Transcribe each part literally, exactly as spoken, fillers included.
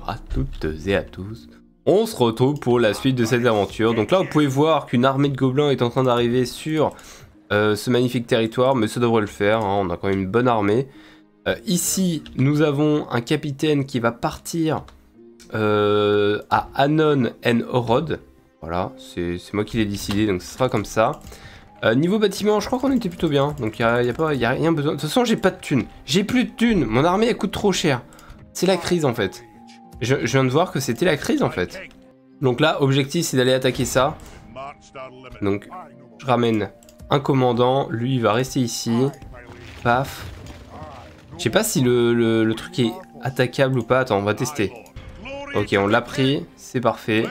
à toutes et à tous. On se retrouve pour la suite de cette aventure. Donc là, vous pouvez voir qu'une armée de gobelins est en train d'arriver sur euh, ce magnifique territoire, mais ça devrait le faire, hein, on a quand même une bonne armée. Euh, ici, nous avons un capitaine qui va partir euh, à Anon en Orod. Voilà, c'est moi qui l'ai décidé, donc ce sera comme ça. Euh, niveau bâtiment, je crois qu'on était plutôt bien, donc il n'y a, y a, pas, y a rien besoin. De toute façon, j'ai pas de thunes. J'ai plus de thunes. Mon armée, elle coûte trop cher. C'est la crise, en fait. Je, je viens de voir que c'était la crise, en fait. Donc là, objectif, c'est d'aller attaquer ça. Donc, je ramène un commandant. Lui, il va rester ici. Paf. Je sais pas si le, le, le truc est attaquable ou pas. Attends, on va tester. Ok, on l'a pris. C'est parfait.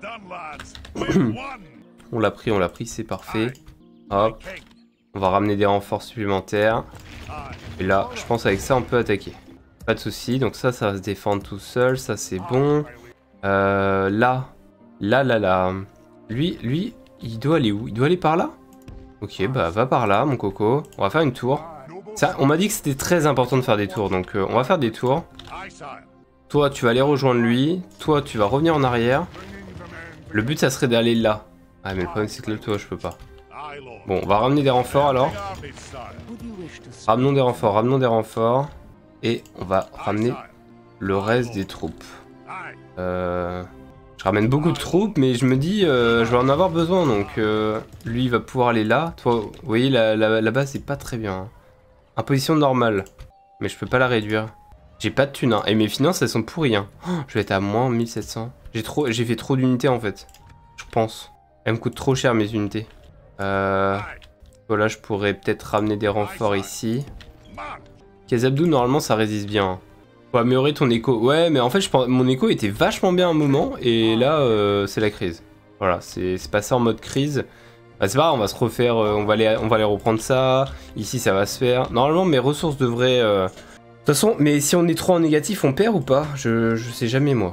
On l'a pris, on l'a pris, c'est parfait. Hop, on va ramener des renforts supplémentaires. Et là, je pense avec ça, on peut attaquer. Pas de souci. Donc ça, ça va se défendre tout seul. Ça, c'est bon. Euh, là, là, là, là. Lui, lui, il doit aller où? Il doit aller par là? Ok, bah va par là, mon coco. On va faire une tour. Ça, on m'a dit que c'était très important de faire des tours. Donc euh, on va faire des tours. Toi, tu vas aller rejoindre lui. Toi, tu vas revenir en arrière. Le but, ça serait d'aller là. Ah, mais le problème, c'est que là, toi, je peux pas. Bon, on va ramener des renforts alors. Ramenons des renforts, ramenons des renforts. Et on va ramener le reste des troupes. Euh, je ramène beaucoup de troupes, mais je me dis, euh, je vais en avoir besoin. Donc, euh, lui, il va pouvoir aller là. Toi, vous voyez, la, la, la base, c'est pas très bien. Hein. En position normale. Mais je peux pas la réduire. J'ai pas de thunes. Hein. Et mes finances, elles sont pourries. Hein. Oh, je vais être à moins mille sept cents. J'ai trop, j'ai fait trop d'unités, en fait. Je pense. Elles me coûtent trop cher, mes unités. Euh, voilà, je pourrais peut-être ramener des renforts ici. Kazabdou, normalement, ça résiste bien. Hein. Faut améliorer ton écho. Ouais, mais en fait, je pense, mon écho était vachement bien à un moment, et là, euh, c'est la crise. Voilà, c'est passé en mode crise. Bah, c'est pas grave, on va se refaire, euh, on, va aller, on va aller reprendre ça. Ici, ça va se faire. Normalement, mes ressources devraient... Euh... De toute façon, mais si on est trop en négatif, on perd ou pas? je, je sais jamais, moi.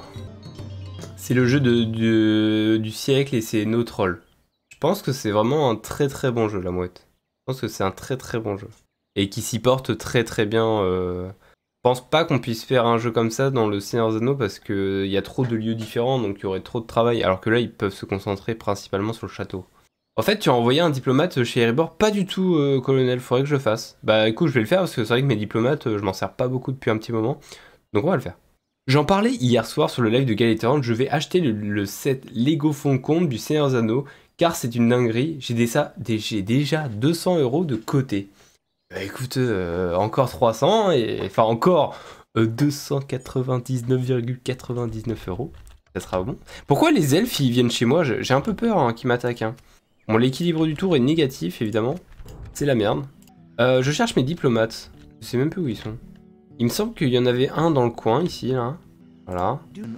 C'est le jeu de, de, du siècle, et c'est no troll. Je pense que c'est vraiment un très très bon jeu, la mouette. Je pense que c'est un très très bon jeu. Et qui s'y porte très très bien. Euh... Je pense pas qu'on puisse faire un jeu comme ça dans le Seigneur des Anneaux parce qu'il y a trop de lieux différents, donc il y aurait trop de travail. Alors que là, ils peuvent se concentrer principalement sur le château. En fait, tu as envoyé un diplomate chez Erebor? Pas du tout, euh, colonel, faudrait que je le fasse. Bah écoute, je vais le faire parce que c'est vrai que mes diplomates, je m'en sers pas beaucoup depuis un petit moment. Donc on va le faire. J'en parlais hier soir sur le live de Galétéran, je vais acheter le, le set Lego Fond Compte du Seigneur des Anneaux. Car c'est une dinguerie, j'ai déjà deux cents euros de côté. Bah écoute, euh, encore trois cents, et enfin encore euh, deux cent quatre-vingt-dix-neuf virgule quatre-vingt-dix-neuf euros. Ça sera bon. Pourquoi les elfes ils viennent chez moi? J'ai un peu peur hein, qu'ils m'attaquent. Hein. Bon, l'équilibre du tour est négatif évidemment. C'est la merde. Euh, je cherche mes diplomates. Je sais même plus où ils sont. Il me semble qu'il y en avait un dans le coin ici, là. Voilà.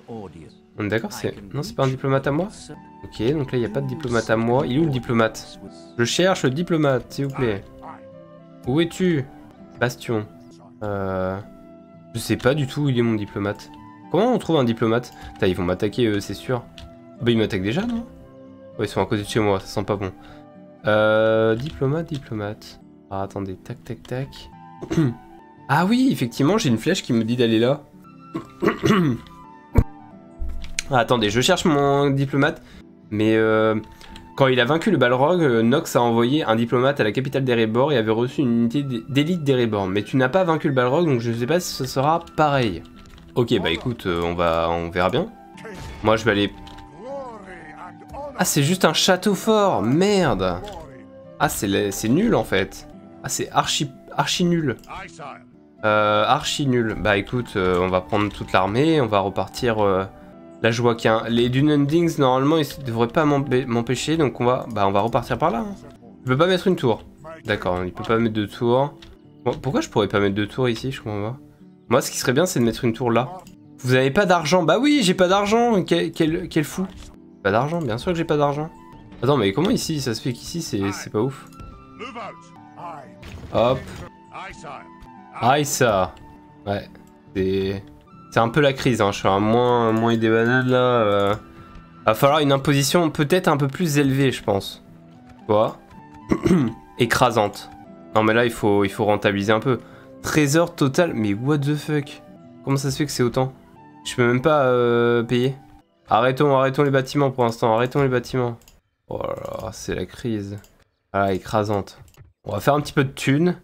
On est d'accord, c'est... Non, c'est pas un diplomate à moi? Ok, donc là, il n'y a pas de diplomate à moi. Il est où le diplomate? Je cherche le diplomate, s'il vous plaît. Où es-tu? Bastion. Euh... Je sais pas du tout où il est mon diplomate. Comment on trouve un diplomate? Putain, ils vont m'attaquer, euh, c'est sûr. Bah, ils m'attaquent déjà, non? Ouais, ils sont à côté de chez moi, ça sent pas bon. Euh... Diplomate, diplomate. Ah, attendez, tac, tac, tac. Ah oui, effectivement, j'ai une flèche qui me dit d'aller là. Ah, attendez, je cherche mon diplomate. Mais euh, quand il a vacu le Balrog, euh, Nox a envoyé un diplomate à la capitale d'Erebor et avait reçu une unité d'élite d'Erebor. Mais tu n'as pas vaincu le Balrog, donc je ne sais pas si ce sera pareil. Ok, bah écoute, euh, on, va, on verra bien. Moi, je vais aller... Ah, c'est juste un château fort, merde. Ah, c'est nul en fait. Ah, c'est archi, archi nul. Euh, archi nul. Bah écoute, euh, on va prendre toute l'armée, on va repartir... Euh... Là je vois qu'un... Les Dunendings normalement ils devraient pas m'empêcher, donc on va... Bah on va repartir par là. Hein. Je peux pas mettre une tour. D'accord, il peut pas mettre de tour. Bon, pourquoi je pourrais pas mettre de tour ici, je comprends pas. Moi ce qui serait bien c'est de mettre une tour là. Vous avez pas d'argent? Bah oui, j'ai pas d'argent. Quel, quel, quel fou. Pas d'argent, bien sûr que j'ai pas d'argent. Attends, mais comment ici? Ça se fait qu'ici c'est pas ouf. Hop. Aïe ça. Ouais, c'est... C'est un peu la crise, hein. Je suis à moins, moins des bananes là. Euh... Va falloir une imposition peut-être un peu plus élevée, je pense. Tu vois? Écrasante. Non mais là il faut, il faut rentabiliser un peu. Trésor total, mais what the fuck? Comment ça se fait que c'est autant? Je peux même pas euh, payer. Arrêtons, arrêtons les bâtiments pour l'instant, arrêtons les bâtiments. Oh là là, c'est la crise. Ah, écrasante. On va faire un petit peu de thunes.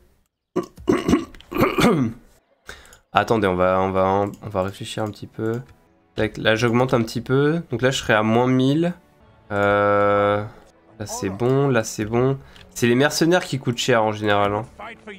Attendez, on va, on, va, on va réfléchir un petit peu. Là, j'augmente un petit peu. Donc là, je serai à moins mille. Euh... Là, c'est bon. Là, c'est bon. C'est les mercenaires qui coûtent cher en général. Hein.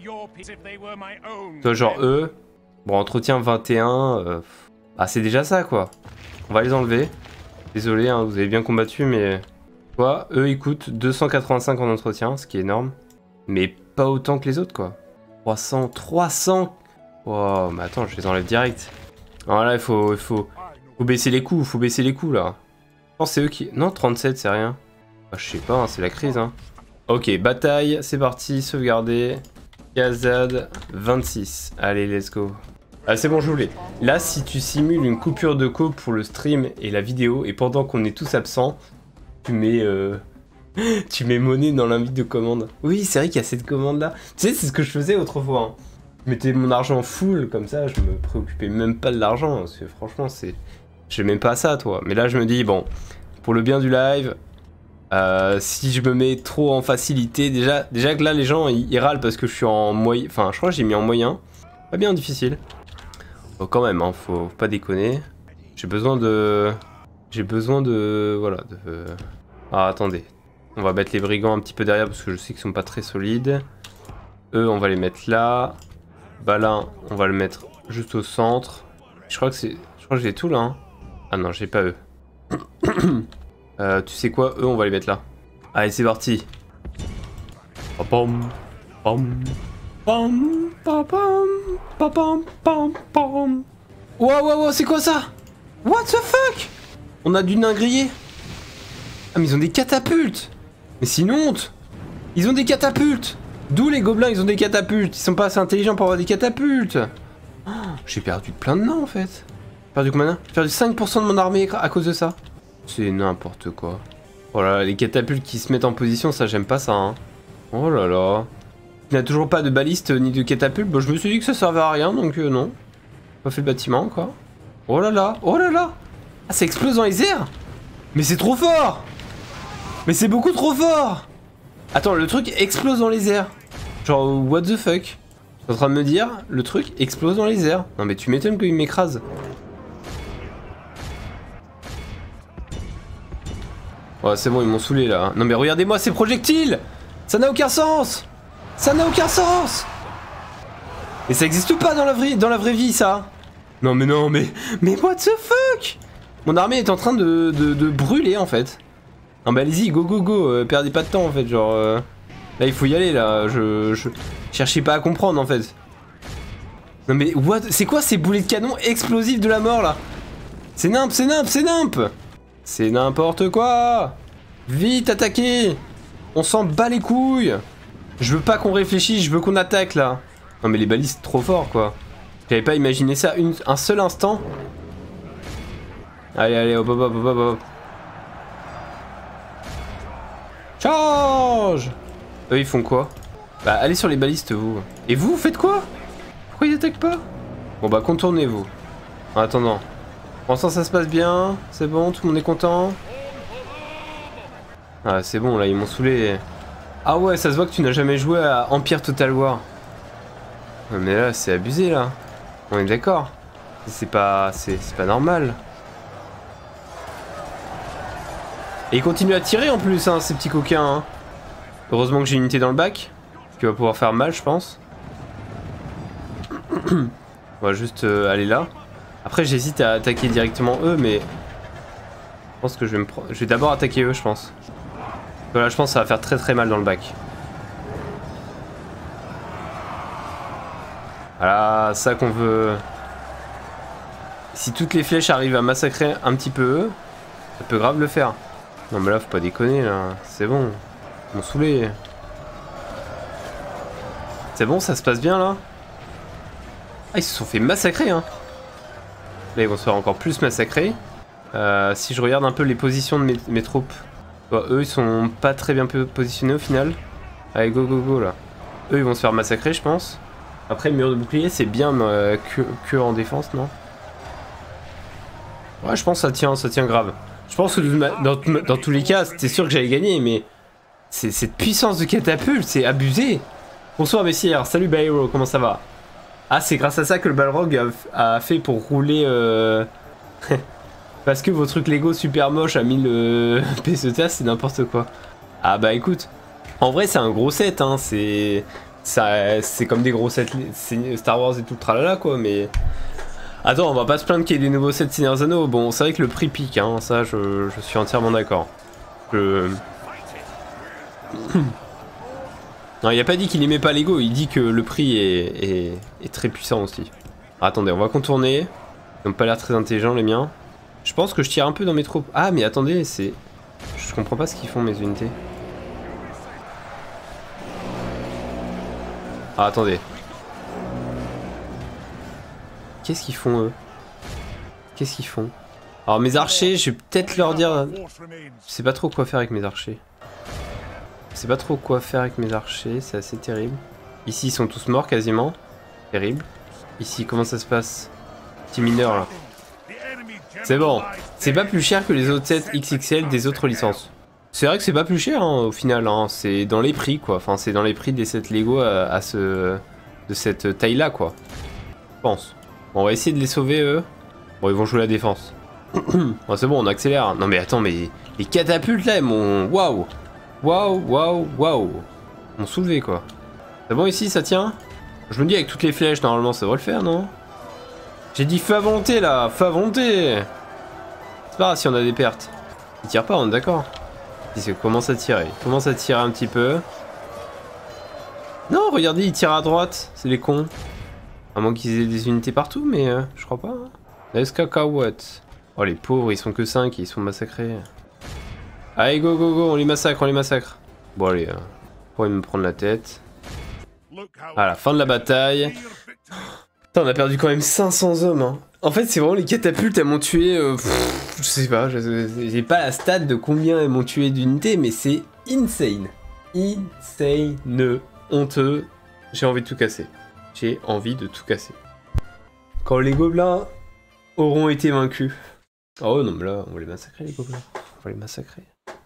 Toi, genre eux. Bon, entretien vingt et un. Euh... Ah, c'est déjà ça, quoi. On va les enlever. Désolé, hein, vous avez bien combattu, mais... Quoi, eux, ils coûtent deux cent quatre-vingt-cinq en entretien, ce qui est énorme. Mais pas autant que les autres, quoi. trois cents, trois cents. Wow, mais attends, je les enlève direct. Alors là, il faut, il faut, faut baisser les coûts, faut baisser les coûts, là. Je pense que c'est eux qui... Non, trente-sept, c'est rien. Bah, je sais pas, hein, c'est la crise, hein. Ok, bataille, c'est parti, sauvegarder. Kazad, vingt-six. Allez, let's go. Ah, c'est bon, je voulais. Là, si tu simules une coupure de co pour le stream et la vidéo, et pendant qu'on est tous absents, tu mets... Euh... tu mets monnaie dans l'invite de commande. Oui, c'est vrai qu'il y a cette commande-là. Tu sais, c'est ce que je faisais autrefois, hein. Je mettais mon argent full, comme ça, je me préoccupais même pas de l'argent, parce que franchement, c'est... Je même pas ça, toi. Mais là, je me dis, bon, pour le bien du live, euh, si je me mets trop en facilité, déjà, déjà que là, les gens, ils, ils râlent parce que je suis en moyen... Enfin, je crois que j'ai mis en moyen. Pas bien difficile. Bon, quand même, hein, faut pas déconner. J'ai besoin de... J'ai besoin de... Voilà, de... Ah, attendez. On va mettre les brigands un petit peu derrière, parce que je sais qu'ils sont pas très solides. Eux, on va les mettre là. Balin, on va le mettre juste au centre. Je crois que c'est... Je crois que j'ai tout, là, hein. Ah non, j'ai pas eux. euh, tu sais quoi? Eux, on va les mettre là. Allez, c'est parti. Pam, pam, pam, pam, pam, pam, pam, pam. Wow, wow, wow, c'est quoi ça? What the fuck? On a du nain grillé. Ah, mais ils ont des catapultes. Mais c'est une honte. Ils ont des catapultes. D'où les gobelins, ils ont des catapultes. Ils sont pas assez intelligents pour avoir des catapultes. Oh, j'ai perdu plein de nains, en fait. J'ai perdu combien de nains? J'ai perdu cinq pour cent de mon armée à cause de ça. C'est n'importe quoi. Oh là là, les catapultes qui se mettent en position, ça, j'aime pas ça, hein. Oh là là. Il n'y a toujours pas de baliste ni de catapulte. Bon, je me suis dit que ça servait à rien, donc euh, non. Pas fait le bâtiment, quoi. Oh là là, oh là là. Ah, ça explose dans les airs. Mais c'est trop fort. Mais c'est beaucoup trop fort. Attends, le truc explose dans les airs. Genre, what the fuck? Je suis en train de me dire, le truc explose dans les airs. Non mais tu m'étonnes qu'il m'écrase. Ouais, c'est bon, ils m'ont saoulé là. Non mais regardez-moi ces projectiles. Ça n'a aucun sens. Ça n'a aucun sens. Et ça existe pas dans la vraie, dans la vraie vie, ça. Non mais non, mais... Mais what the fuck? Mon armée est en train de, de, de brûler, en fait. Non bah allez-y, go go go, euh, perdez pas de temps, en fait, genre... Euh... Là, il faut y aller, là. Je, je cherchais pas à comprendre, en fait. Non mais, what? C'est quoi ces boulets de canon explosifs de la mort, là? C'est nimp, c'est nimp, c'est nimp. C'est n'importe quoi. Vite, attaquez. On s'en bat les couilles. Je veux pas qu'on réfléchisse, je veux qu'on attaque, là. Non mais les balistes, trop fort, quoi. J'avais pas imaginé ça une, un seul instant. Allez, allez, hop, hop, hop, hop, hop. Charge. Eux, ils font quoi? Bah, allez sur les balistes, vous. Et vous, vous faites quoi? Pourquoi ils attaquent pas? Bon, bah, contournez-vous. En attendant. Pour l'instant, ça se passe bien. C'est bon, tout le monde est content. Ah, c'est bon, là, ils m'ont saoulé. Ah ouais, ça se voit que tu n'as jamais joué à Empire Total War. Mais là, c'est abusé, là. On est d'accord. C'est pas... C'est pas normal. Et ils continuent à tirer, en plus, hein, ces petits coquins, hein. Heureusement que j'ai une unité dans le bac, qui va pouvoir faire mal, je pense. On va juste euh, aller là. Après, j'hésite à attaquer directement eux, mais... Je pense que je vais me prendre... Je vais d'abord attaquer eux, je pense. Voilà, je pense que ça va faire très très mal dans le bac. Voilà, ça qu'on veut... Si toutes les flèches arrivent à massacrer un petit peu eux, ça peut grave le faire. Non mais là, faut pas déconner, là. C'est bon. Ils m'ont saoulé. C'est bon, ça se passe bien là? Ah, ils se sont fait massacrer, hein. Là, ils vont se faire encore plus massacrer. Euh, si je regarde un peu les positions de mes, mes troupes, bah, eux ils sont pas très bien positionnés au final. Allez, go go go là. Eux ils vont se faire massacrer, je pense. Après, le mur de bouclier, c'est bien euh, que, que en défense, non? Ouais, je pense que ça tient, ça tient grave. Je pense que dans, dans tous les cas, c'était sûr que j'allais gagner, mais cette puissance de catapulte, c'est abusé. Bonsoir messieurs, salut Bayro, comment ça va? Ah, c'est grâce à ça que le Balrog a, a fait pour rouler... Euh... Parce que vos trucs Lego super moche a mis le P C T A, c'est n'importe quoi. Ah bah écoute, en vrai c'est un gros set, hein, c'est... C'est comme des gros sets Star Wars et tout le tralala quoi, mais... Attends, on va pas se plaindre qu'il y ait des nouveaux sets Seigneur des Anneaux. Bon, c'est vrai que le prix pique, hein, ça je, je suis entièrement d'accord. Je... Non, il a pas dit qu'il aimait pas Lego, il dit que le prix est, est, est très puissant aussi. Ah, attendez, on va contourner. Ils n'ont pas l'air très intelligents les miens. Je pense que je tire un peu dans mes troupes. Ah, mais attendez, c'est... Je comprends pas ce qu'ils font mes unités. Ah, attendez. Qu'est-ce qu'ils font eux? Qu'est-ce qu'ils font? Alors mes archers, je vais peut-être leur dire... Je sais pas trop quoi faire avec mes archers. Je sais pas trop quoi faire avec mes archers, c'est assez terrible. Ici ils sont tous morts quasiment. Terrible. Ici comment ça se passe? Petit mineur là. C'est bon. C'est pas plus cher que les autres sets X X L des autres licences. C'est vrai que c'est pas plus cher hein, au final, hein. C'est dans les prix quoi. Enfin c'est dans les prix des sets Lego à, à ce... de cette taille là quoi. Je pense. Bon, on va essayer de les sauver eux. Bon ils vont jouer la défense. Bon, c'est bon on accélère. Non mais attends mais les catapultes là mon... Waouh. Waouh, waouh, waouh. On soulevé quoi. C'est bon ici, ça tient? Je me dis avec toutes les flèches, normalement ça devrait le faire, non? J'ai dit feu à volonté là, feu à volonté. C'est pas grave si on a des pertes. Il tire pas, on est d'accord? Il commence à tirer, il commence à tirer un petit peu. Non, regardez, il tire à droite, c'est les cons. À moins qu'ils aient des unités partout, mais euh, je crois pas. Hein. Let's cacahuète. Oh les pauvres, ils sont que cinq et ils sont massacrés. Allez, go, go, go, on les massacre, on les massacre. Bon, allez, euh, pour me prendre la tête. À la fin de la bataille. Putain, on a perdu quand même cinq cents hommes. Hein. En fait, c'est vraiment les catapultes, elles m'ont tué. Euh, pff, je sais pas, j'ai pas la stat de combien elles m'ont tué d'unités, mais c'est insane. Insane. Honteux. J'ai envie de tout casser. J'ai envie de tout casser. Quand les gobelins auront été vaincus. Oh non, mais là, on va les massacrer, les gobelins. On va les massacrer.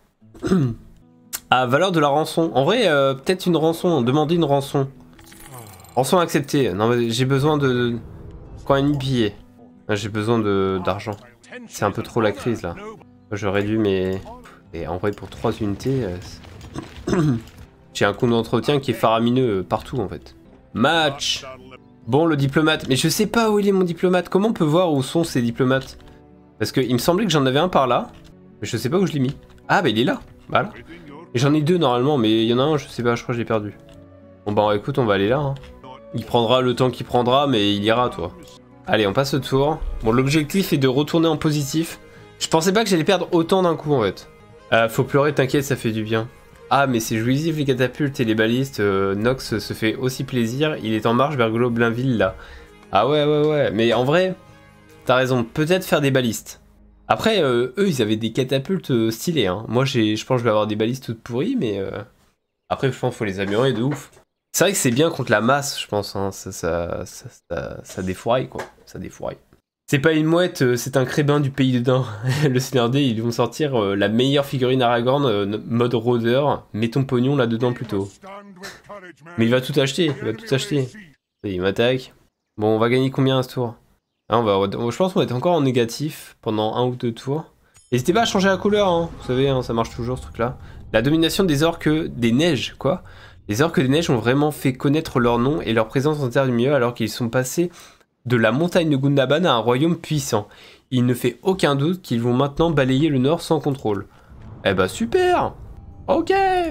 Ah, valeur de la rançon. En vrai, euh, peut-être une rançon. Demander une rançon. Rançon acceptée. Non, mais j'ai besoin de... Quand ennemi pillé. J'ai besoin d'argent. C'est un peu trop la crise, là. Je réduis mes... Et en vrai, pour trois unités... Euh, j'ai un coût d'entretien qui est faramineux partout, en fait. Match. Bon, le diplomate. Mais je sais pas où il est, mon diplomate. Comment on peut voir où sont ces diplomates? Parce qu'il me semblait que j'en avais un par là. Mais je sais pas où je l'ai mis. Ah bah il est là, voilà. Et j'en ai deux normalement, mais il y en a un, je sais pas, je crois que je l'ai perdu. Bon bah écoute, on va aller là. Hein. Il prendra le temps qu'il prendra, mais il ira, toi. Allez, on passe le tour. Bon, l'objectif est de retourner en positif. Je pensais pas que j'allais perdre autant d'un coup, en fait. Euh, faut pleurer, t'inquiète, ça fait du bien. Ah, mais c'est jouissif, les catapultes et les balistes. Euh, Nox se fait aussi plaisir. Il est en marche vers Goblinville, là. Ah ouais, ouais, ouais. Mais en vrai, t'as raison, peut-être faire des balistes. Après, euh, eux, ils avaient des catapultes euh, stylées. Hein. Moi, je pense que je vais avoir des balistes toutes pourries, mais... Euh... Après, je pense qu'il faut les améliorer de ouf. C'est vrai que c'est bien contre la masse, je pense. Hein. Ça, ça, ça, ça, ça défouraille, quoi. Ça défouraille. C'est pas une mouette, euh, c'est un crébin du pays de Dain. Le Seigneur D, ils vont sortir euh, la meilleure figurine Aragorn, euh, mode rôdeur. Mets ton pognon là-dedans plutôt. Mais il va tout acheter, il va tout acheter. Et il m'attaque. Bon, on va gagner combien à ce tour? Ah, on va, je pense qu'on va être encore en négatif pendant un ou deux tours. N'hésitez pas à changer la couleur, hein. Vous savez, hein, ça marche toujours ce truc-là. La domination des orques des neiges, quoi. Les orques des neiges ont vraiment fait connaître leur nom et leur présence en terre du milieu alors qu'ils sont passés de la montagne de Gundaban à un royaume puissant. Il ne fait aucun doute qu'ils vont maintenant balayer le nord sans contrôle. Eh bah super. Ok.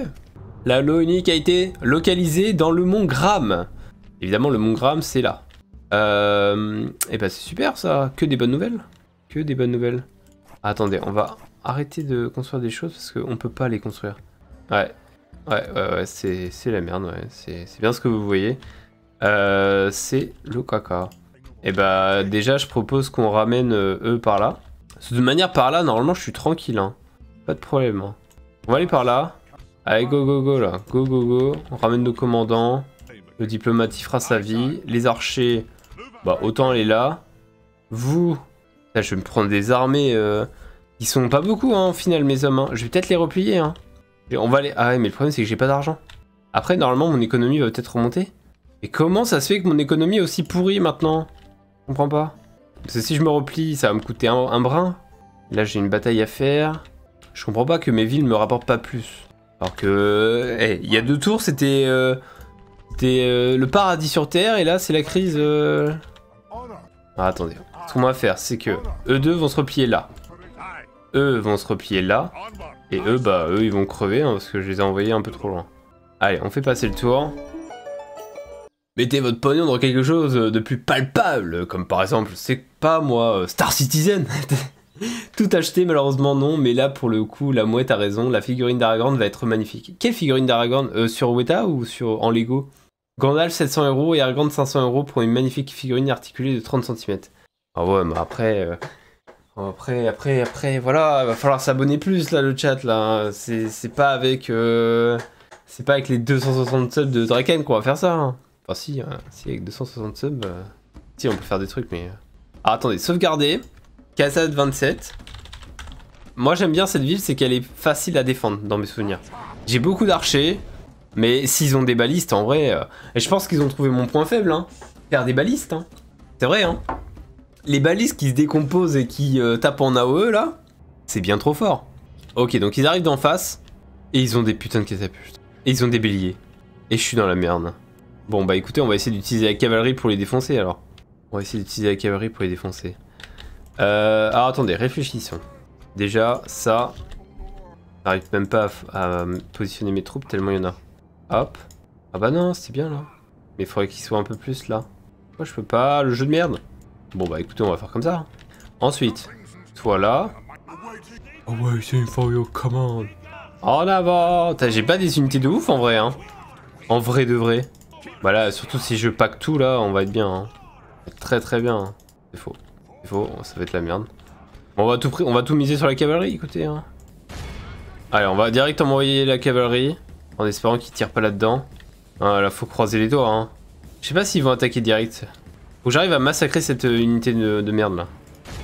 La Loonique a été localisée dans le mont Gram. Évidemment, le mont Gram, c'est là. Euh, et bah c'est super ça, que des bonnes nouvelles. Que des bonnes nouvelles. Ah, attendez, on va arrêter de construire des choses parce qu'on peut pas les construire. Ouais, ouais, ouais, ouais c'est la merde, ouais. C'est bien ce que vous voyez. Euh, c'est le caca. Et bah déjà je propose qu'on ramène euh, eux par là. De manière par là, normalement je suis tranquille, hein. Pas de problème. Hein. On va aller par là. Allez, go, go, go là. Go, go, go. On ramène nos commandants. Le diplomate il fera sa vie. Les archers... Bah autant aller là. Vous, Là, je vais me prendre des armées. Euh... Ils sont pas beaucoup, hein, au final, mes hommes. Hein. Je vais peut-être les replier. Hein. On va les... Ah ouais, mais le problème, c'est que j'ai pas d'argent. Après, normalement, mon économie va peut-être remonter. Et comment ça se fait que mon économie est aussi pourrie maintenant? Je comprends pas. Parce que si je me replie, ça va me coûter un, un brin. Là, j'ai une bataille à faire. Je comprends pas que mes villes me rapportent pas plus. Alors que... Hey, il y a deux tours, c'était... Euh, c'était euh, le paradis sur Terre, et là, c'est la crise... Euh... Ah, attendez. Ce qu'on va faire, c'est que eux deux vont se replier là. Eux vont se replier là. Et eux, bah, eux, ils vont crever, hein, parce que je les ai envoyés un peu trop loin. Allez, on fait passer le tour. Mettez votre pognon dans quelque chose de plus palpable, comme par exemple, c'est pas moi, Star Citizen. Tout acheté, malheureusement non, mais là pour le coup, la mouette a raison, la figurine d'Aragorn va être magnifique. Quelle figurine d'Aragorn euh, sur Weta ou sur en Lego? Gandalf sept cents euros et Aragorn cinq cents euros pour une magnifique figurine articulée de trente centimètres. Ah ouais, mais après, euh, après, après, après, voilà, il va falloir s'abonner plus là, le chat là. C'est pas avec, euh, c'est pas avec les deux cent soixante subs de Draken qu'on va faire ça. Hein. Enfin si, euh, si avec deux cent soixante subs, euh, si on peut faire des trucs, mais... Ah, attendez, sauvegarder, Khazad vingt-sept. Moi j'aime bien cette ville, c'est qu'elle est facile à défendre dans mes souvenirs. J'ai beaucoup d'archers, mais s'ils ont des balistes en vrai... Euh... Et je pense qu'ils ont trouvé mon point faible, hein. Faire des balistes, hein. C'est vrai, hein. Les balistes qui se décomposent et qui euh, tapent en A O E là, c'est bien trop fort. Ok, donc ils arrivent d'en face, et ils ont des putains de catapultes. Et ils ont des béliers. Et je suis dans la merde. Bon bah écoutez, on va essayer d'utiliser la cavalerie pour les défoncer alors. On va essayer d'utiliser la cavalerie pour les défoncer. Euh, alors attendez, réfléchissons. Déjà, ça... J'arrive même pas à, à positionner mes troupes tellement il y en a. Hop. Ah bah non, c'était bien là. Mais il faudrait qu'il soit un peu plus là. Moi je peux pas, le jeu de merde. Bon bah écoutez, on va faire comme ça. Ensuite, toi là. Oh ouais, c'est for your command. En avant. J'ai pas des unités de ouf en vrai, hein. En vrai de vrai. Voilà, surtout si je pack tout là, on va être bien. Hein. Très très bien. Hein. C'est faux. C'est faux, ça va être la merde. Bon, on va tout, on va tout miser sur la cavalerie, écoutez. Hein. Allez, on va directement envoyer la cavalerie, en espérant qu'ils tirent pas là-dedans. Ah, là, faut croiser les doigts. Hein. Je sais pas s'ils vont attaquer direct. Faut que j'arrive à massacrer cette euh, unité de, de merde là.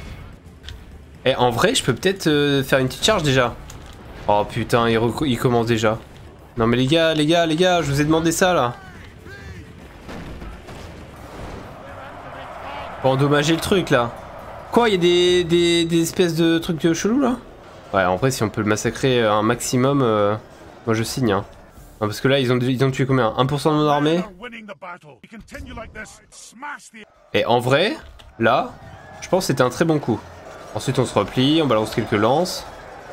Et en vrai, je peux peut-être euh, faire une petite charge déjà. Oh putain, il, il commence déjà. Non mais les gars, les gars, les gars, je vous ai demandé ça là. Pour endommager le truc là. Quoi, il y a des, des, des espèces de trucs de chelous là? Ouais, en vrai, si on peut le massacrer un maximum, euh, moi je signe. Hein. Non, parce que là, ils ont, ils ont tué combien? un pour cent de mon armée? Et en vrai, là, je pense que c'était un très bon coup. Ensuite, on se replie, on balance quelques lances.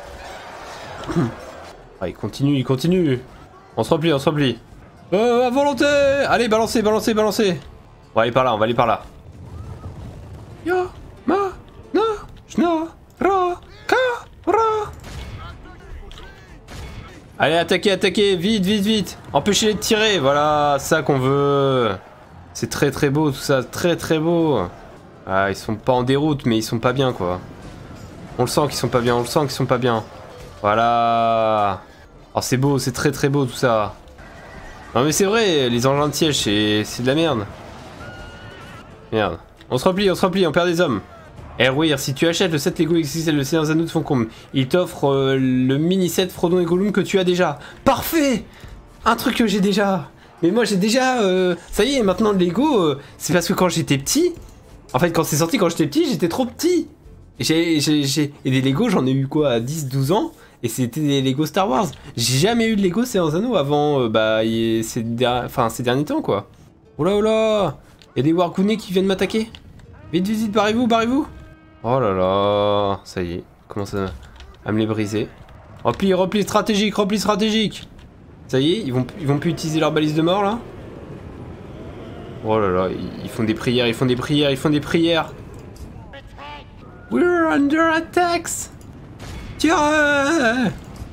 Ah, il continue, il continue. On se replie, on se replie. Euh, à volonté! Allez, balancez, balancez, balancez. On va aller par là, on va aller par là. Ya, ma, na, shna, ra, ka, ra. Allez, attaquez, attaquez, vite, vite, vite. Empêchez-les de tirer, voilà, ça qu'on veut. C'est très très beau tout ça, très très beau. Ah, ils sont pas en déroute, mais ils sont pas bien quoi. On le sent qu'ils sont pas bien, on le sent qu'ils sont pas bien. Voilà. Oh, c'est beau, c'est très très beau tout ça. Non mais c'est vrai, les engins de siège, c'est de la merde. Merde. On se replie, on se replie, on perd des hommes. Erwir, si tu achètes le set Lego X X L, le Seigneur des Anneaux de Foncombe, il t'offre euh, le mini set Frodon et Gollum que tu as déjà. Parfait. Un truc que j'ai déjà. Mais moi j'ai déjà... Euh, ça y est, maintenant le Lego, euh, c'est parce que quand j'étais petit... En fait, quand c'est sorti, quand j'étais petit, j'étais trop petit. J'ai, j'ai, j'ai... Et des Lego, j'en ai eu quoi, à dix douze ans. Et c'était des Lego Star Wars. J'ai jamais eu de Lego Seigneur des Anneaux avant euh, bah, y... ces, der... enfin, ces derniers temps, quoi. Oh là oh là. Il y a des Wargoonets qui viennent m'attaquer. Vite, vite, vite, barrez-vous, barrez-vous. Oh là là. Ça y est, commence à, à me les briser. Repli, repli stratégique, repli stratégique. Ça y est, ils vont, ils vont plus utiliser leur balise de mort, là. Oh là là, ils, ils font des prières, ils font des prières, ils font des prières. We're under attacks. Tiens.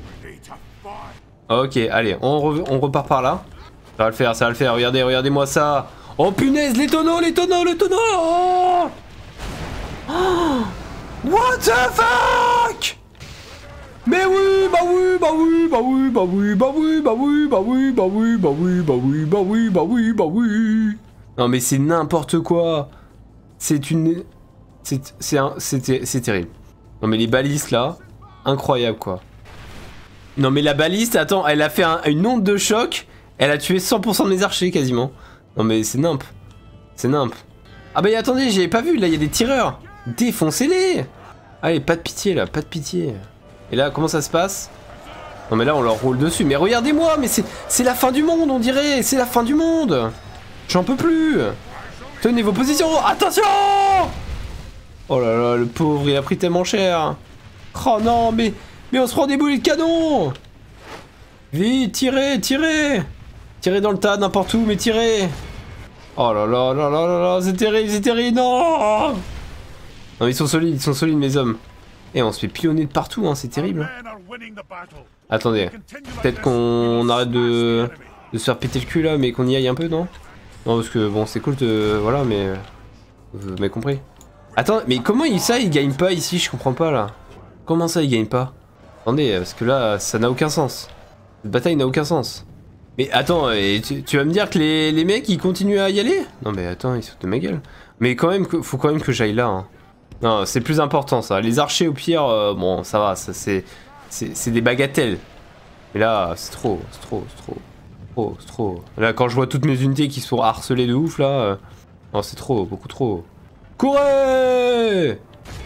Ok, allez, on, re, on repart par là. Ça va le faire, ça va le faire, regardez, regardez-moi ça. Oh punaise, les tonneaux, les tonneaux, les tonneaux. Oh, oh, what the fuck. Mais oui, bah oui, bah oui, bah oui, bah oui, bah oui, bah oui, bah oui, bah oui, bah oui, bah oui, bah oui, bah oui, bah oui. Non mais c'est n'importe quoi. C'est une... C'est terrible. Non mais les balistes là, incroyable quoi. Non mais la baliste, attends, elle a fait un, une onde de choc, elle a tué cent pour cent de mes archers quasiment. Non mais c'est nimp. C'est nimp. Ah bah attendez, j'avais pas vu, là il y a des tireurs. Défoncez-les. Allez, pas de pitié là, pas de pitié. Et là, comment ça se passe? Non mais là on leur roule dessus, mais regardez-moi, mais c'est la fin du monde on dirait, c'est la fin du monde. J'en peux plus. Tenez vos positions, attention. Oh là là, le pauvre, il a pris tellement cher. Oh non, mais, mais on se prend des boulets de canon. Vite, tirez, tirez. Tirez dans le tas, n'importe où, mais tirez. Oh là là là là là là, c'est terrible, c'est terrible, non. Non, ils sont solides, ils sont solides mes hommes. Et on se fait pilonner de partout, hein, c'est terrible. Attendez, peut-être qu'on arrête de, de se faire péter le cul là, mais qu'on y aille un peu, non? Non, parce que bon, c'est cool de... Voilà, mais... Vous m'avez compris. Attends, mais comment il, ça, il gagne pas ici? Je comprends pas, là. Comment ça, il gagne pas? Attendez, parce que là, ça n'a aucun sens. Cette bataille n'a aucun sens. Mais attends, et tu, tu vas me dire que les, les mecs, ils continuent à y aller? Non, mais attends, ils sautent de ma gueule. Mais quand même, faut quand même que j'aille là, hein. Non, c'est plus important, ça. Les archers, au pire, euh, bon, ça va, ça c'est... C'est des bagatelles. Mais là, c'est trop, c'est trop, c'est trop. Trop, c'est trop. Là, quand je vois toutes mes unités qui sont harcelées de ouf, là... Euh... Non, c'est trop, beaucoup trop. Courez!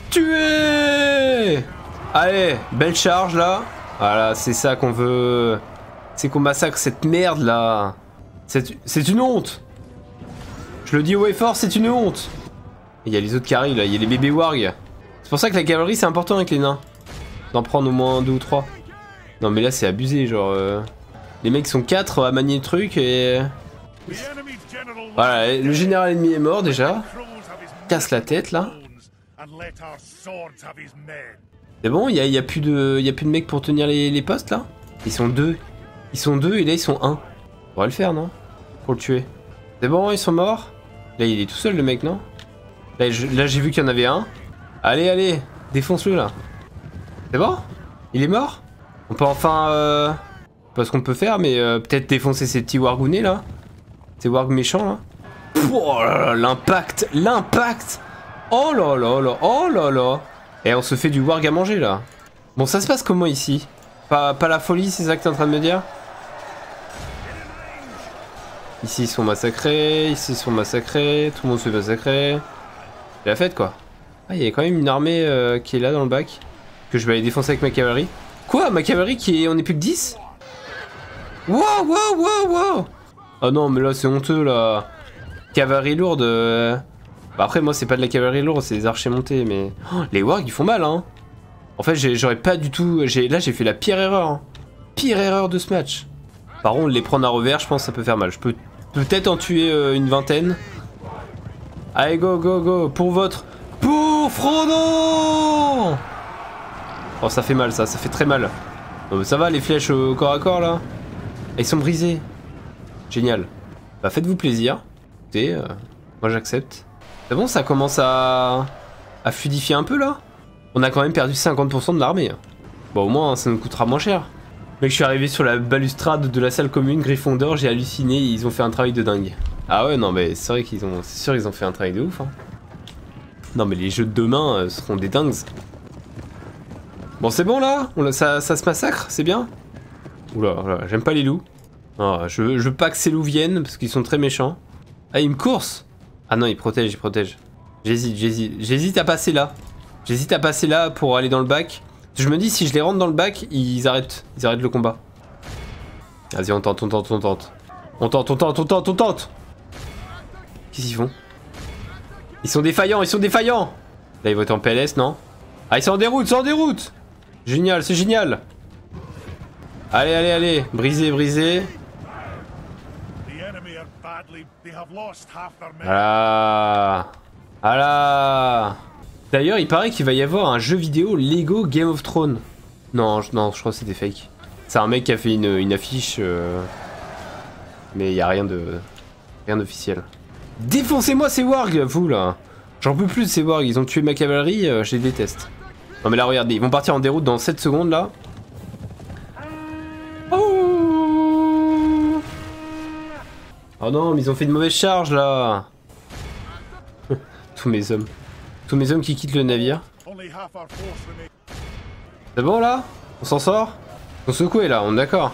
Tuez! Allez, belle charge, là. Voilà, c'est ça qu'on veut... C'est qu'on massacre cette merde, là. C'est une honte. Je le dis haut et fort, c'est une honte. Il y a les autres qui arrivent, là. Il y a les bébés wargs. C'est pour ça que la cavalerie, c'est important avec les nains. D'en prendre au moins deux ou trois. Non, mais là, c'est abusé, genre... Euh... Les mecs sont quatre à manier le truc et... Voilà, le général ennemi est mort déjà. Casse la tête là. C'est bon, il n'y a, y a, plus de, y a plus de mecs pour tenir les, les postes là. Ils sont deux. Ils sont deux et là ils sont un. On pourrait le faire non? Pour le tuer. C'est bon, ils sont morts. Là il est tout seul le mec non? Là j'ai vu qu'il y en avait un. Allez, allez, défonce-le là. C'est bon? Il est mort? On peut enfin... Euh... Pas ce qu'on peut faire, mais euh, peut-être défoncer ces petits wargounets là. Ces wargs méchants là. Oh là là, l'impact, l'impact. Oh là là là, oh là là. Et on se fait du warg à manger là. Bon, ça se passe comment ici? Pas, pas la folie, c'est ça que t'es en train de me dire? Ici ils sont massacrés, ici ils sont massacrés, tout le monde se fait massacrer. C'est la fête quoi. Ah, il y a quand même une armée euh, qui est là dans le bac. Que je vais aller défoncer avec ma cavalerie. Quoi? Ma cavalerie qui est... On est plus que dix? Wow, wow, wow, wow. Ah non, mais là, c'est honteux, là. Cavalerie lourde. Euh... Bah après, moi, c'est pas de la cavalerie lourde, c'est des archers montés, mais... Oh, les wargs, ils font mal, hein. En fait, j'aurais pas du tout... Là, j'ai fait la pire erreur. Hein. Pire erreur de ce match. Par contre, les prendre à revers, je pense que ça peut faire mal. Je peux peut-être en tuer euh, une vingtaine. Allez, go, go, go. Pour votre... Pour Frodon. Oh, ça fait mal, ça. Ça fait très mal. Oh, ça va, les flèches au corps à corps, là? Ils sont brisés. Génial. Bah faites-vous plaisir. Écoutez, euh, moi j'accepte. C'est bon, ça commence à... à fluidifier un peu là. On a quand même perdu cinquante pour cent de l'armée. Bon au moins ça nous coûtera moins cher. Mec, je suis arrivé sur la balustrade de la salle commune Gryffondor, j'ai halluciné, ils ont fait un travail de dingue. Ah ouais non mais c'est vrai qu'ils ont... C'est sûr ils ont fait un travail de ouf hein. Non mais les jeux de demain euh, seront des dingues. Bon c'est bon là, On, ça, ça se massacre, c'est bien. Oula, oula j'aime pas les loups. Oh, je, je veux pas que ces loups viennent parce qu'ils sont très méchants. Ah, ils me coursent. Ah non, ils protègent, ils protègent. J'hésite, j'hésite. J'hésite à passer là. J'hésite à passer là pour aller dans le bac. Je me dis, si je les rentre dans le bac, ils arrêtent. Ils arrêtent le combat. Vas-y, on tente, on tente, on tente. On tente, on tente, on tente, on tente. Qu'est-ce qu'ils font? Ils sont défaillants, ils sont défaillants. Là, ils vont être en P L S, non? Ah, ils sont en déroute, ils sont en déroute. Génial, c'est génial. Allez, allez, allez. Brisez, brisez. Voilà. Voilà. D'ailleurs, il paraît qu'il va y avoir un jeu vidéo Lego Game of Thrones. Non, je, non, je crois que c'était fake. C'est un mec qui a fait une, une affiche. Euh... Mais il n'y a rien de... Rien d'officiel. Défoncez-moi ces wargs, vous là. J'en peux plus de ces wargs. Ils ont tué ma cavalerie, euh, je les déteste. Non mais là, regardez, ils vont partir en déroute dans sept secondes là. Oh, oh non, mais ils ont fait une mauvaise charge là. Tous mes hommes. Tous mes hommes qui quittent le navire. C'est bon là? On s'en sort? On secoue là, on est d'accord.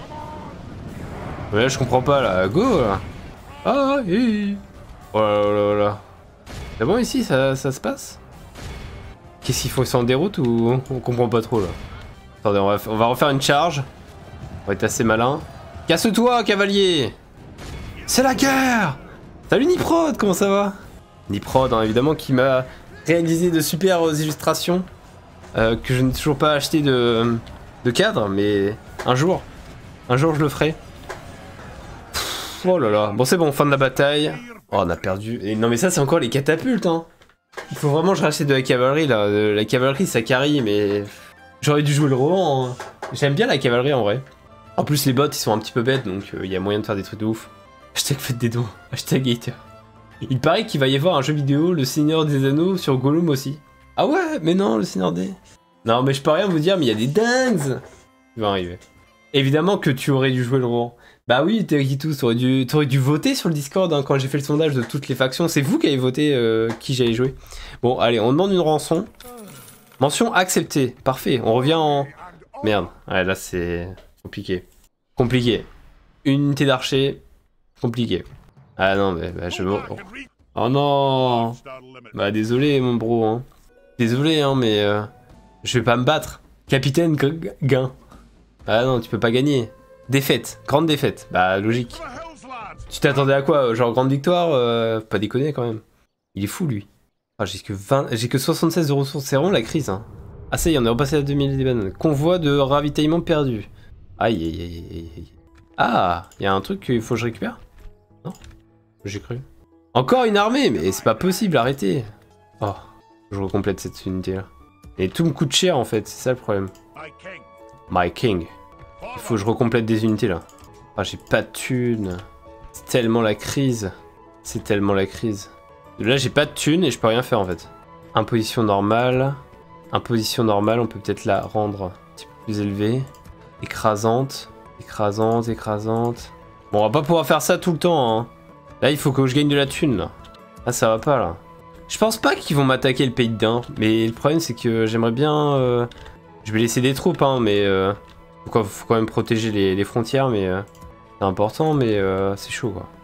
Mais là je comprends pas là, go là. Ah hi. Oh là là là. C'est bon ici, ça, ça se passe? Qu'est-ce qu'il faut, ils sont en déroute ou on comprend pas trop là? Attendez, on va, on va refaire une charge. On va être assez malin. Casse-toi, cavalier! C'est la guerre! Salut Niprod, comment ça va? Niprod, hein, évidemment, qui m'a réalisé de super illustrations. Euh, que je n'ai toujours pas acheté de, de cadre, mais un jour. Un jour, je le ferai. Pff, oh là là. Bon, c'est bon, fin de la bataille. Oh, on a perdu. Et non, mais ça, c'est encore les catapultes, hein. Il faut vraiment que je rachète de la cavalerie, là. La cavalerie, ça carry, mais... J'aurais dû jouer le Rohan. Hein. J'aime bien la cavalerie, en vrai. En plus, les bots, ils sont un petit peu bêtes, donc il euh, y a moyen de faire des trucs de ouf. Hashtag faites des dons. Hashtag Gator. Il paraît qu'il va y avoir un jeu vidéo, Le Seigneur des Anneaux, sur Gollum aussi. Ah ouais, mais non, Le Seigneur des... Non, mais je peux rien vous dire, mais il y a des dingues. Il va arriver. Évidemment que tu aurais dû jouer le Rohan. Bah oui, Terikitou, t'aurais dû, t'aurais dû voter sur le Discord hein, quand j'ai fait le sondage de toutes les factions. C'est vous qui avez voté euh, qui j'allais jouer. Bon, allez, on demande une rançon. Mention acceptée. Parfait, on revient en... Merde, ouais, là c'est compliqué. Compliqué. Une unité d'archer. Compliqué. Ah non, mais bah, je... Oh non. Bah désolé mon bro. Hein. Désolé, hein, mais... Euh, je vais pas me battre. Capitaine gain. Ah non, tu peux pas gagner. Défaite, grande défaite. Bah logique. Tu t'attendais à quoi? Genre grande victoire euh, Pas déconner quand même. Il est fou lui. Ah, j'ai que vingt... j'ai que soixante-seize de ressources. C'est vraiment la crise. Hein. Ah ça y est, on est repassé à deux mille des bananes. Convoi de ravitaillement perdu. Aïe aïe aïe aïe aïe. Ah, il y a un truc qu'il faut que je récupère? Non? J'ai cru. Encore une armée, mais c'est pas possible, arrêtez. Oh, je recomplète cette unité là. Et tout me coûte cher en fait, c'est ça le problème. My King. Il faut que je recomplète des unités là. Ah, j'ai pas de thunes. C'est tellement la crise. C'est tellement la crise. Là, j'ai pas de thunes et je peux rien faire en fait. Imposition normale. Imposition normale, on peut peut-être la rendre un petit peu plus élevée. Écrasante. Écrasante, écrasante. Bon, on va pas pouvoir faire ça tout le temps. Hein. Là, il faut que je gagne de la thune là. Ah, ça va pas là. Je pense pas qu'ils vont m'attaquer le pays de Dain. Mais le problème, c'est que j'aimerais bien... Euh... Je vais laisser des troupes, hein, mais... Euh... Faut, faut quand même protéger les, les frontières, mais... Euh... C'est important, mais euh... c'est chaud, quoi.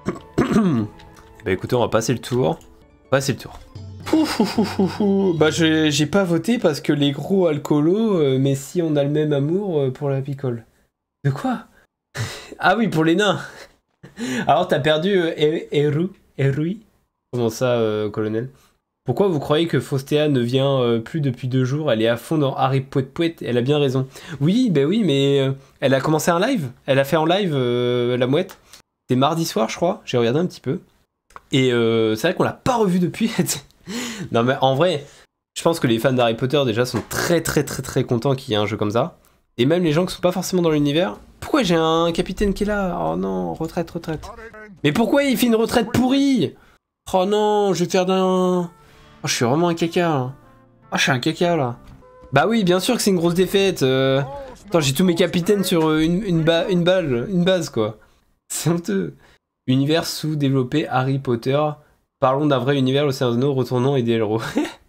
Bah écoutez, on va passer le tour. Passer le tour. Ouh, ouh, ouh, ouh. Bah j'ai pas voté parce que les gros alcoolos, euh, mais si on a le même amour euh, pour la picole. De quoi? Ah oui, pour les nains. Alors t'as perdu euh, Eru, Erui. Comment ça, euh, colonel? Pourquoi vous croyez que Faustéa ne vient euh, plus depuis deux jours? Elle est à fond dans Harry Pouet Pouet, elle a bien raison. Oui, bah oui, mais euh, elle a commencé un live. Elle a fait en live euh, la mouette. C'était mardi soir, je crois. J'ai regardé un petit peu. Et euh, c'est vrai qu'on l'a pas revu depuis. Non mais en vrai, je pense que les fans d'Harry Potter déjà sont très très très très contents qu'il y ait un jeu comme ça. Et même les gens qui sont pas forcément dans l'univers. Pourquoi j'ai un capitaine qui est là? Oh non, retraite, retraite. Mais pourquoi il fait une retraite pourrie? Oh non, je vais faire d'un... Oh, je suis vraiment un caca là. Oh, je suis un caca là. Bah oui, bien sûr que c'est une grosse défaite. Euh... Attends, j'ai tous mes capitaines sur une, une, ba une balle, une base quoi. C'est honteux. Univers sous-développé Harry Potter. Parlons d'un vrai univers, l'Océan des Anneaux, retournons aider Elro.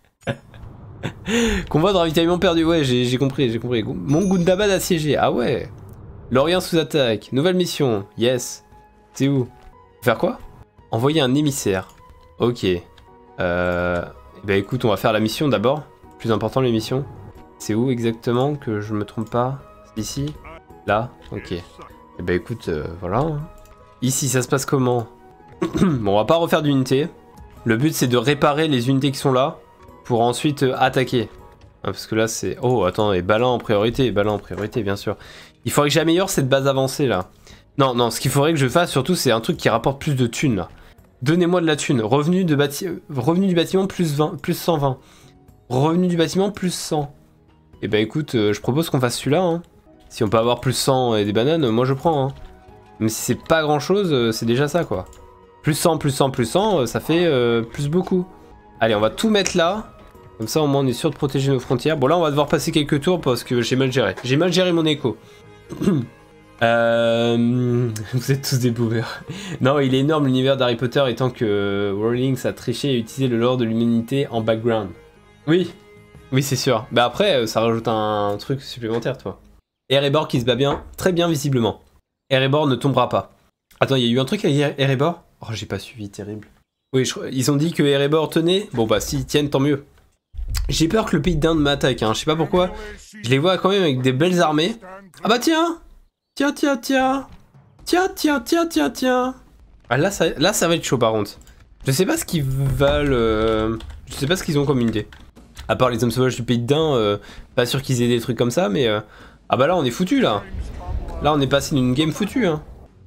Convoi de ravitaillement perdu, ouais, j'ai compris, j'ai compris. Mon Gundabad assiégé, ah ouais. Lorient sous attaque, nouvelle mission, yes. C'est où? Faire quoi? Envoyer un émissaire. Ok. Euh... Bah écoute, on va faire la mission d'abord. Plus important, les missions. C'est où exactement, que je me trompe pas? C'est ici? Là? Ok. Et bah écoute, euh, voilà. Ici, ça se passe comment? Bon, on va pas refaire d'unité. Le but, c'est de réparer les unités qui sont là pour ensuite euh, attaquer. Ah, parce que là, c'est... Oh, attends, et Balin en priorité. Balin en priorité, bien sûr. Il faudrait que j'améliore cette base avancée, là. Non, non, ce qu'il faudrait que je fasse, surtout, c'est un truc qui rapporte plus de thunes, là. Donnez-moi de la thune. Revenu, de bâti... Revenu du bâtiment, plus, vingt, plus cent vingt. Revenu du bâtiment, plus cent. Et bah écoute, euh, je propose qu'on fasse celui-là. Hein. Si on peut avoir plus cent et des bananes, moi je prends. Hein. Même si c'est pas grand-chose, euh, c'est déjà ça, quoi. Plus cent, plus cent, plus cent, euh, ça fait euh, plus beaucoup. Allez, on va tout mettre là. Comme ça, au moins, on est sûr de protéger nos frontières. Bon, là, on va devoir passer quelques tours parce que j'ai mal géré. J'ai mal géré mon écho. Euh... Vous êtes tous des boomers. Non, il est énorme l'univers d'Harry Potter étant que Rowling a triché et utilisé le lore de l'humanité en background. Oui, oui c'est sûr. Bah après, ça rajoute un truc supplémentaire, toi. Erebor qui se bat bien, très bien visiblement. Erebor ne tombera pas. Attends, il y a eu un truc avec Erebor? Oh, j'ai pas suivi, terrible. Oui, je... ils ont dit que Erebor tenait. Bon bah s'ils tiennent, tant mieux. J'ai peur que le pays d'Inde m'attaque, hein. Je sais pas pourquoi. Je les vois quand même avec des belles armées. Ah bah tiens! Tiens, tiens, tiens. Tiens, tiens, tiens, tiens, tiens. Ah, là, ça, là, ça va être chaud par contre. Je sais pas ce qu'ils valent. Euh... Je sais pas ce qu'ils ont comme unité. À part les hommes sauvages du pays de Dain, euh, pas sûr qu'ils aient des trucs comme ça, mais. Euh... Ah bah là, on est foutu là. Là, on est passé d'une game foutue. Hein.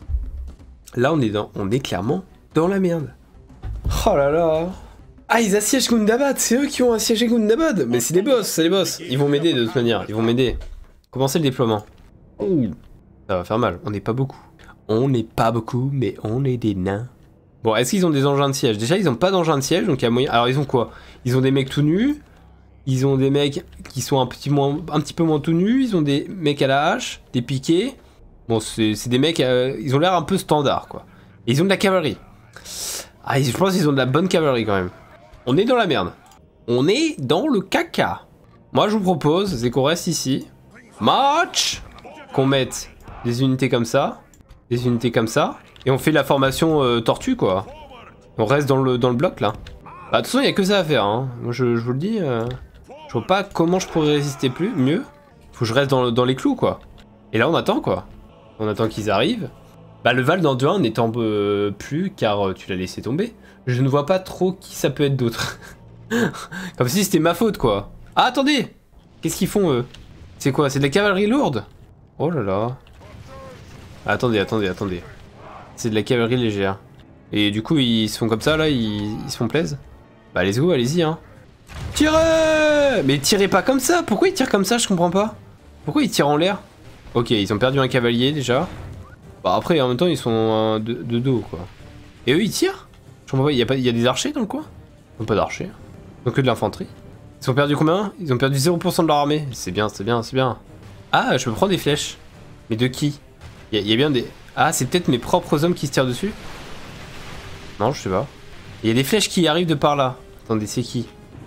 Là, on est, dans... on est clairement dans la merde. Oh là là. Ah, ils assiègent Gundabad. C'est eux qui ont assiégé Gundabad. Mais c'est des boss, c'est des boss. Ils vont m'aider de toute manière. Ils vont m'aider. Commencez le déploiement. Oh. Ça va faire mal, on n'est pas beaucoup. On n'est pas beaucoup, mais on est des nains. Bon, est-ce qu'ils ont des engins de siège? Déjà, ils ont pas d'engins de siège, donc il y a moyen... Alors, ils ont quoi? Ils ont des mecs tout nus. Ils ont des mecs qui sont un petit, moins... un petit peu moins tout nus. Ils ont des mecs à la hache, des piquets. Bon, c'est des mecs... Euh... Ils ont l'air un peu standard, quoi. Et ils ont de la cavalerie. Ah, je pense qu'ils ont de la bonne cavalerie, quand même. On est dans la merde. On est dans le caca. Moi, je vous propose, c'est qu'on reste ici. March! Qu'on mette... des unités comme ça, des unités comme ça, et on fait la formation euh, tortue quoi. On reste dans le, dans le bloc là. Bah, de toute façon il n'y a que ça à faire, hein. Moi je, je vous le dis, euh, je vois pas comment je pourrais résister plus, mieux. Faut que je reste dans, dans les clous quoi. Et là on attend quoi. On attend qu'ils arrivent. Bah le Val dans deux un n'étant euh, plus car euh, tu l'as laissé tomber. Je ne vois pas trop qui ça peut être d'autre. Comme si c'était ma faute quoi. Ah attendez, qu'est-ce qu'ils font eux? C'est quoi? C'est de la cavalerie lourde? Oh là là. Attendez, attendez, attendez. C'est de la cavalerie légère. Et du coup, ils se font comme ça, là, ils, ils se font plaisir. Bah, let's go, allez-y, hein. Tirez! Mais tirez pas comme ça! Pourquoi ils tirent comme ça? Je comprends pas. Pourquoi ils tirent en l'air? Ok, ils ont perdu un cavalier, déjà. Bah, après, en même temps, ils sont euh, de, de dos, quoi. Et eux, ils tirent? Je comprends pas, il y a, pas, il y a des archers dans le coin? Ils n'ont pas d'archers. Ils ont que de l'infanterie. Ils ont perdu combien? Ils ont perdu zéro pour cent de leur armée. C'est bien, c'est bien, c'est bien. Ah, je peux prendre des flèches. Mais de qui? Il y, y a bien des... Ah, c'est peut-être mes propres hommes qui se tirent dessus? Non, je sais pas. Il y a des flèches qui arrivent de par là. Attendez, c'est qui?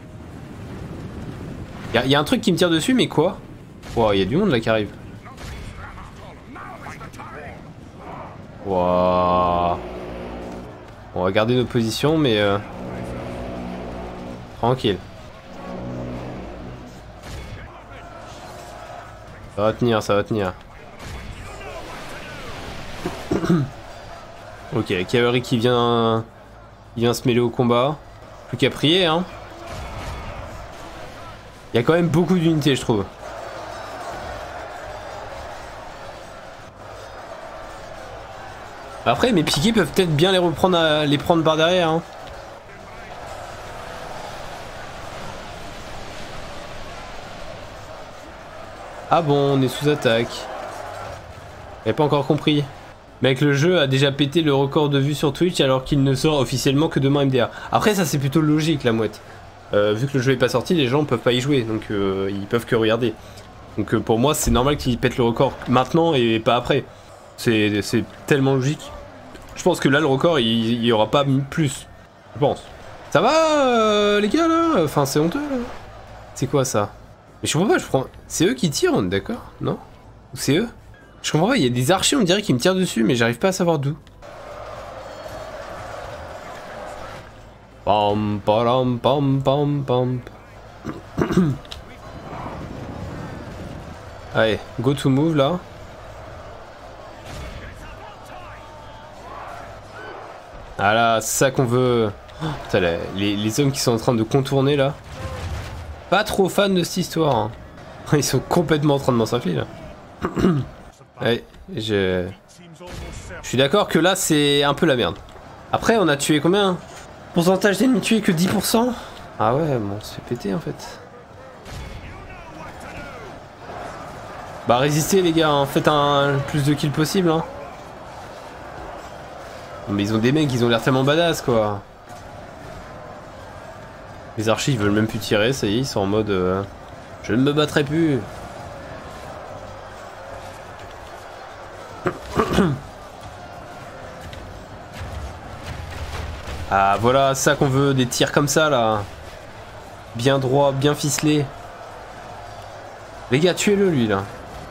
Il y, y a un truc qui me tire dessus, mais quoi? Wow, il y a du monde là qui arrive. Wow. On va garder nos positions, mais... Euh... Tranquille. Ça va tenir, ça va tenir. Ok, la cavalerie qui vient, qui vient se mêler au combat. Plus qu'à prier, hein. Il y a quand même beaucoup d'unités, je trouve. Après, mes piquets peuvent peut-être bien les reprendre, à, les prendre par derrière, hein. Ah bon, on est sous attaque. J'avais pas encore compris. Mec, le jeu a déjà pété le record de vues sur Twitch alors qu'il ne sort officiellement que demain M D R. Après, ça c'est plutôt logique, la mouette. Euh, vu que le jeu est pas sorti, les gens peuvent pas y jouer, donc euh, ils peuvent que regarder. Donc euh, pour moi, c'est normal qu'ils pètent le record maintenant et pas après. C'est tellement logique. Je pense que là, le record, il, il y aura pas plus. Je pense. Ça va, euh, les gars, là? Enfin, c'est honteux, là. C'est quoi, ça? Mais je comprends pas, je prends... C'est eux qui tirent, on est d'accord? Non? Ou c'est eux? Je comprends pas, il y a des archers, on dirait, qui me tirent dessus, mais j'arrive pas à savoir d'où. Pam, pam, pam, pam, pam. Allez, go to move, là. Ah là, c'est ça qu'on veut. Oh, putain, la, les, les hommes qui sont en train de contourner, là. Pas trop fan de cette histoire, hein. Ils sont complètement en train de m'encercler, là. Ouais, je... Je suis d'accord que là, c'est un peu la merde. Après, on a tué combien? Pourcentage d'ennemis tués que dix pour cent? Ah ouais, bon, on se fait péter, en fait. Bah, résistez, les gars, hein. Faites un plus de kills possible, hein. Mais ils ont des mecs, ils ont l'air tellement badass, quoi. Les archers, ils veulent même plus tirer, ça y est, ils sont en mode... Euh, je ne me battrai plus. Ah voilà, ça qu'on veut, des tirs comme ça là. Bien droit, bien ficelé. Les gars, tuez-le lui là.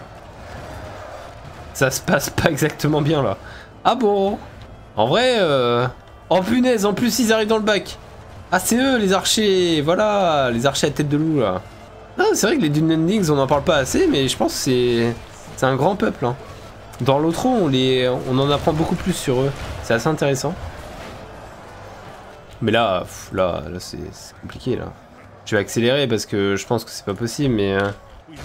Ça se passe pas exactement bien là. Ah bon? En vrai, euh... oh punaise, en plus ils arrivent dans le bac. Ah c'est eux les archers, voilà, les archers à tête de loup là. Ah, c'est vrai que les Dunendings on en parle pas assez, mais je pense que c'est c'est un grand peuple. Hein. Dans l'autre on, les... on en apprend beaucoup plus sur eux. C'est assez intéressant. Mais là, pff, là, là c'est compliqué là. Je vais accélérer parce que je pense que c'est pas possible, mais... Euh...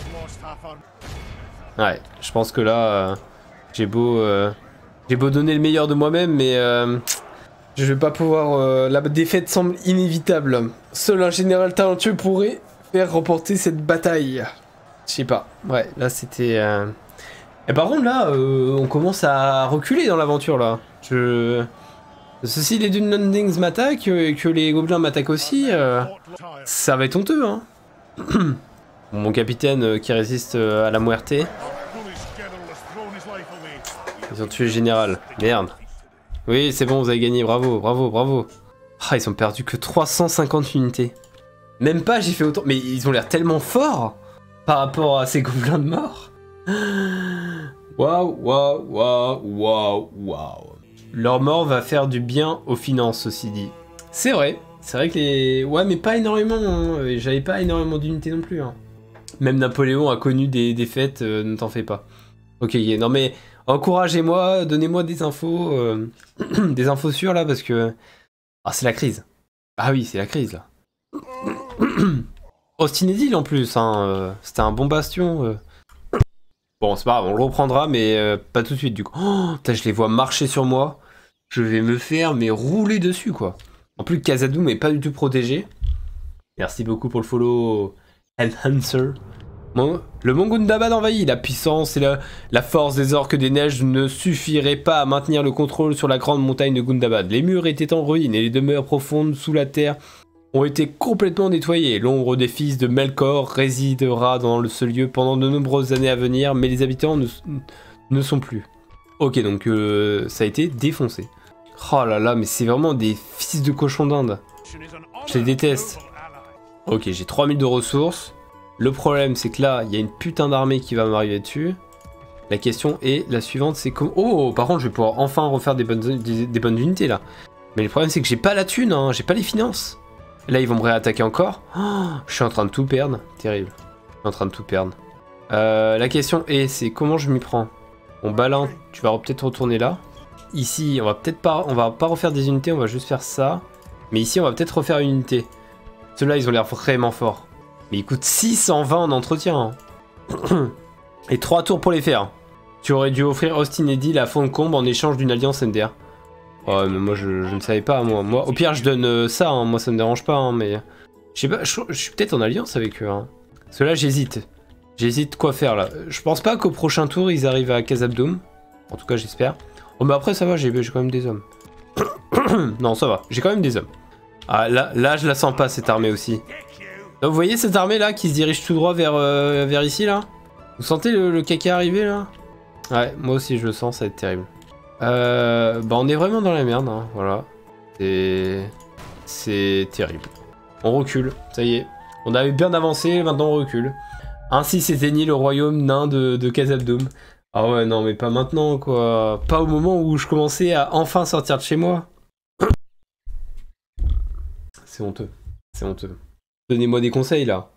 Ouais, je pense que là, euh, j'ai beau, euh, j'ai beau donner le meilleur de moi-même, mais euh, je vais pas pouvoir... Euh, la défaite semble inévitable. Seul un général talentueux pourrait faire remporter cette bataille. Je sais pas. Ouais, là c'était... Euh... Et par contre là, euh, on commence à reculer dans l'aventure là. Je... Ceci, les Dunendings m'attaquent et que les gobelins m'attaquent aussi, euh, ça va être honteux, hein. Mon capitaine euh, qui résiste euh, à la muerte. Ils ont tué le général. Merde. Oui, c'est bon, vous avez gagné. Bravo, bravo, bravo. Ah, ils ont perdu que trois cent cinquante unités. Même pas, j'ai fait autant. Mais ils ont l'air tellement forts par rapport à ces gobelins de mort. Waouh, waouh, waouh, waouh, waouh. Leur mort va faire du bien aux finances, ceci dit. C'est vrai. C'est vrai que les... Ouais, mais pas énormément. Hein. J'avais pas énormément d'unités non plus. Hein. Même Napoléon a connu des défaites, euh, ne t'en fais pas. Ok, non mais encouragez-moi, donnez-moi des infos, euh, des infos sûres là, parce que... Ah, c'est la crise. Ah oui, c'est la crise là. Austin Edil en plus, hein, euh, c'était un bon bastion. Euh. Bon, c'est pas grave, on le reprendra, mais euh, pas tout de suite du coup. Oh, putain, je les vois marcher sur moi. Je vais me faire, mais rouler dessus quoi. En plus, Khazad-dûm est pas du tout protégé. Merci beaucoup pour le follow, Enhancer. Bon, le mont Gundabad envahit. La puissance et la, la force des orques des neiges ne suffiraient pas à maintenir le contrôle sur la grande montagne de Gundabad. Les murs étaient en ruine et les demeures profondes sous la terre ont été complètement nettoyées. L'ombre des fils de Melkor résidera dans ce lieu pendant de nombreuses années à venir, mais les habitants ne, ne sont plus. Ok, donc euh, ça a été défoncé. Oh là là, mais c'est vraiment des fils de cochon d'Inde. Je les déteste. Ok, j'ai trois mille de ressources. Le problème, c'est que là, il y a une putain d'armée qui va m'arriver dessus. La question est, la suivante, c'est comme... Oh, par contre, je vais pouvoir enfin refaire des bonnes, des, des bonnes unités, là. Mais le problème, c'est que j'ai pas la thune, hein, j'ai pas les finances. Là, ils vont me réattaquer encore. Oh, je suis en train de tout perdre. Terrible. Je suis en train de tout perdre. Euh, la question est, c'est comment je m'y prends. Bon, Balin, tu vas peut-être retourner là. Ici, on va peut-être pas... On va pas refaire des unités, on va juste faire ça. Mais ici, on va peut-être refaire une unité. Ceux-là, ils ont l'air vraiment forts. Mais ils coûtent six cent vingt en entretien. Hein. Et trois tours pour les faire. Tu aurais dû offrir Austin Edil à Foncombe en échange d'une alliance M D R. Oh, mais moi, je, je ne savais pas, moi. moi. Au pire, je donne euh, ça, hein. Moi, ça me dérange pas, hein, mais... Je sais pas, je, je suis peut-être en alliance avec eux. Hein. Parce que là, j'hésite. J'hésite quoi faire, là. Je pense pas qu'au prochain tour, ils arrivent à Khazad-dûm. En tout cas, j'espère. Oh, mais après, ça va, j'ai quand même des hommes. Non, ça va, j'ai quand même des hommes. Ah, là, là, je la sens pas, cette armée aussi. Là, vous voyez cette armée là qui se dirige tout droit vers, euh, vers ici là? Vous sentez le, le caca arriver là? Ouais, moi aussi je le sens, ça va être terrible. Euh, bah on est vraiment dans la merde, hein, voilà. C'est... C'est terrible. On recule, ça y est. On avait bien avancé, maintenant on recule. Ainsi s'éteignit le royaume nain de, de Khazad-dûm. Ah ouais, non mais pas maintenant quoi. Pas au moment où je commençais à enfin sortir de chez moi. C'est honteux, c'est honteux. Donnez-moi des conseils là.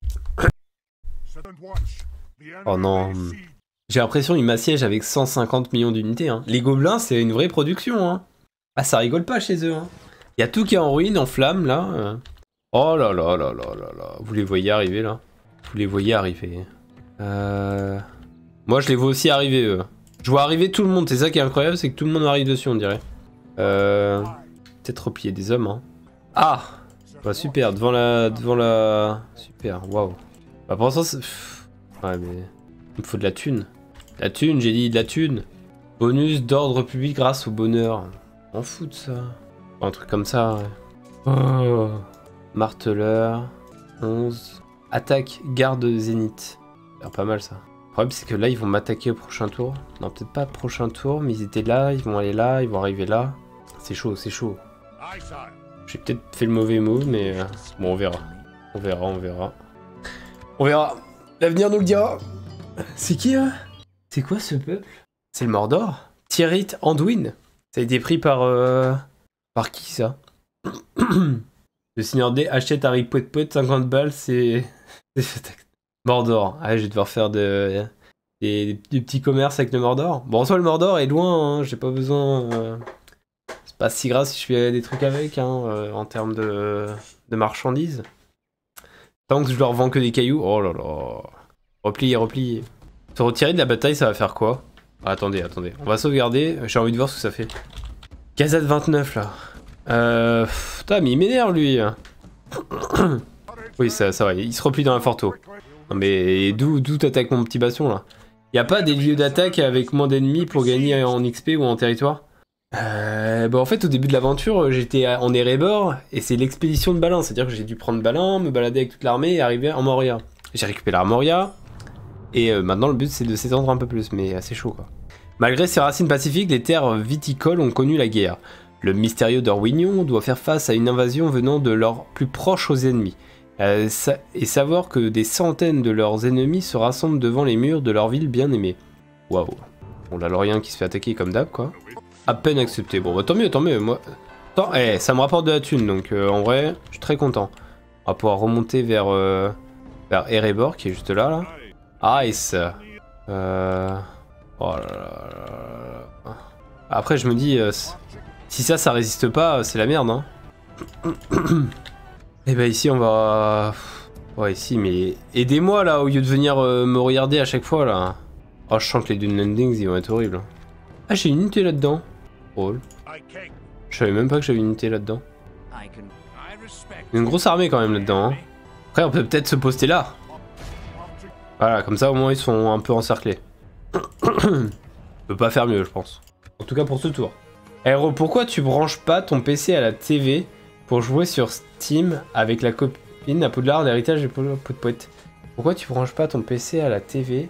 Oh non. J'ai l'impression qu'ils m'assiègent avec cent cinquante millions d'unités. Hein. Les gobelins, c'est une vraie production. Hein. Ah, ça rigole pas chez eux. Hein. Il y a tout qui est en ruine, en flammes là. Oh là là là là là là. Vous les voyez arriver là? Vous les voyez arriver. Euh... Moi, je les vois aussi arriver eux. Je vois arriver tout le monde. C'est ça qui est incroyable, c'est que tout le monde arrive dessus, on dirait. Euh... Peut-être replier des hommes. Hein. Ah! Bah super, devant la... devant la... Super, waouh. Bah pour l'instant, c'est... Ouais mais... Il me faut de la thune. La thune, j'ai dit de la thune. Bonus d'ordre public grâce au bonheur. On fout de ça. Un truc comme ça, ouais. Oh. Marteleur. onze. Attaque, garde zénith. C'est pas mal ça. Le problème c'est que là, ils vont m'attaquer au prochain tour. Non, peut-être pas prochain tour, mais ils étaient là, ils vont aller là, ils vont arriver là. C'est chaud, c'est chaud. J'ai peut-être fait le mauvais move, mais euh, bon, on verra. On verra, on verra. On verra. L'avenir nous le dira. C'est qui, hein? C'est quoi ce peuple? C'est le Mordor? Tirith Anduin. Ça a été pris par... Euh... Par qui, ça? Le Seigneur D achète Harry Poet Poet, cinquante balles, c'est... Mordor. Ah, je vais devoir faire de... des... des petits commerces avec le Mordor. Bon, en soi, le Mordor est loin, hein. J'ai pas besoin... Euh... C'est pas si grave si je fais des trucs avec, hein, euh, en termes de... de marchandises. Tant que je leur vends que des cailloux... Oh là là... Replier, replier. Se retirer de la bataille, ça va faire quoi? Ah, attendez, attendez. On va sauvegarder. J'ai envie de voir ce que ça fait. Gazette vingt-neuf, là. Euh... Putain, mais il m'énerve, lui. Oui, ça, ça va. Il se replie dans la forto. Non, mais d'où t'attaques mon petit bastion, là? Y a pas des lieux d'attaque avec moins d'ennemis pour gagner en X P ou en territoire? Euh... Bah, en fait, au début de l'aventure, j'étais en Erebor, et c'est l'expédition de Balin. C'est-à-dire que j'ai dû prendre Balin, me balader avec toute l'armée et arriver en Moria. J'ai récupéré la Moria. Et euh, maintenant, le but, c'est de s'étendre un peu plus, mais assez chaud, quoi. Malgré ses racines pacifiques, les terres viticoles ont connu la guerre. Le mystérieux Dorwignon doit faire face à une invasion venant de leurs plus proches aux ennemis. Euh, sa et savoir que des centaines de leurs ennemis se rassemblent devant les murs de leur ville bien-aimée. Waouh. Bon, la Lorien qui se fait attaquer comme d'hab, quoi. À peine accepté. Bon, bah tant mieux, tant mieux. Moi... Tant... Eh, ça me rapporte de la thune, donc euh, en vrai, je suis très content. On va pouvoir remonter vers, euh, vers Erebor, qui est juste là, là. Ah, et ça. Euh... Oh là là là. Après, je me dis, euh, si ça, ça résiste pas, c'est la merde, hein. Et bah ici, on va... Ouais, ici, mais aidez-moi, là, au lieu de venir euh, me regarder à chaque fois, là. Oh, je sens que les Dune Landings, ils vont être horribles. Ah, j'ai une unité là-dedans. Drôle. Je savais même pas que j'avais une unité là-dedans. Une grosse armée, quand même, là-dedans, hein. Après, on peut peut-être se poster là. Voilà, comme ça, au moins, ils sont un peu encerclés. On peut pas faire mieux, je pense. En tout cas pour ce tour. Aéro, pourquoi tu branches pas ton P C à la T V pour jouer sur Steam avec la copine à Poudlard, l'héritage des Poudlard Poète? Pourquoi tu branches pas ton P C à la T V?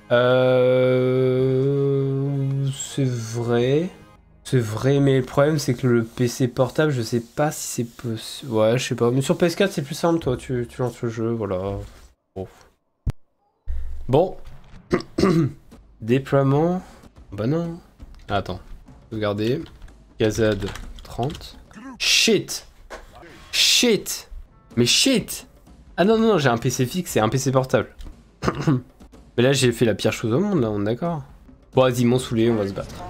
Euh... C'est vrai. C'est vrai, mais le problème c'est que le P C portable, je sais pas si c'est possible. Ouais, je sais pas. Mais sur P S quatre, c'est plus simple, toi. Tu, tu lances le jeu, voilà. Bon. Bon. Déploiement. Bah non. Ah, attends. Regardez. Gazade trente. Shit. Shit. Mais shit. Ah non, non, non, j'ai un P C fixe et un P C portable. Mais là, j'ai fait la pire chose au monde, là, on est d'accord. Bon, vas-y, m'ont saoulé, on va se battre.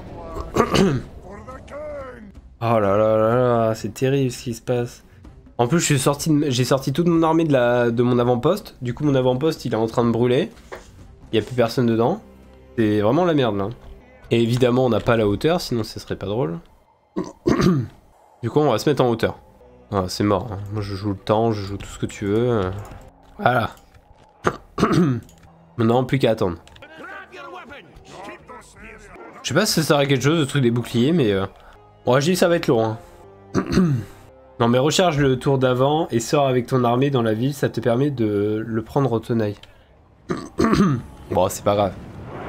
Oh là là là là, c'est terrible ce qui se passe. En plus, j'ai sorti, j'ai sorti toute mon armée de, la, de mon avant-poste. Du coup, mon avant-poste, il est en train de brûler. Il n'y a plus personne dedans. C'est vraiment la merde, là. Et évidemment, on n'a pas la hauteur, sinon ce serait pas drôle. Du coup, on va se mettre en hauteur. Ah, c'est mort. Hein. Moi, je joue le temps, je joue tout ce que tu veux. Voilà. Maintenant, plus qu'à attendre. Je sais pas si ça sert à quelque chose, le truc des boucliers, mais... Euh... Bon, je dis que ça va être lourd. Hein. Non, mais recharge le tour d'avant et sors avec ton armée dans la ville, ça te permet de le prendre au tenaille. Bon, c'est pas grave.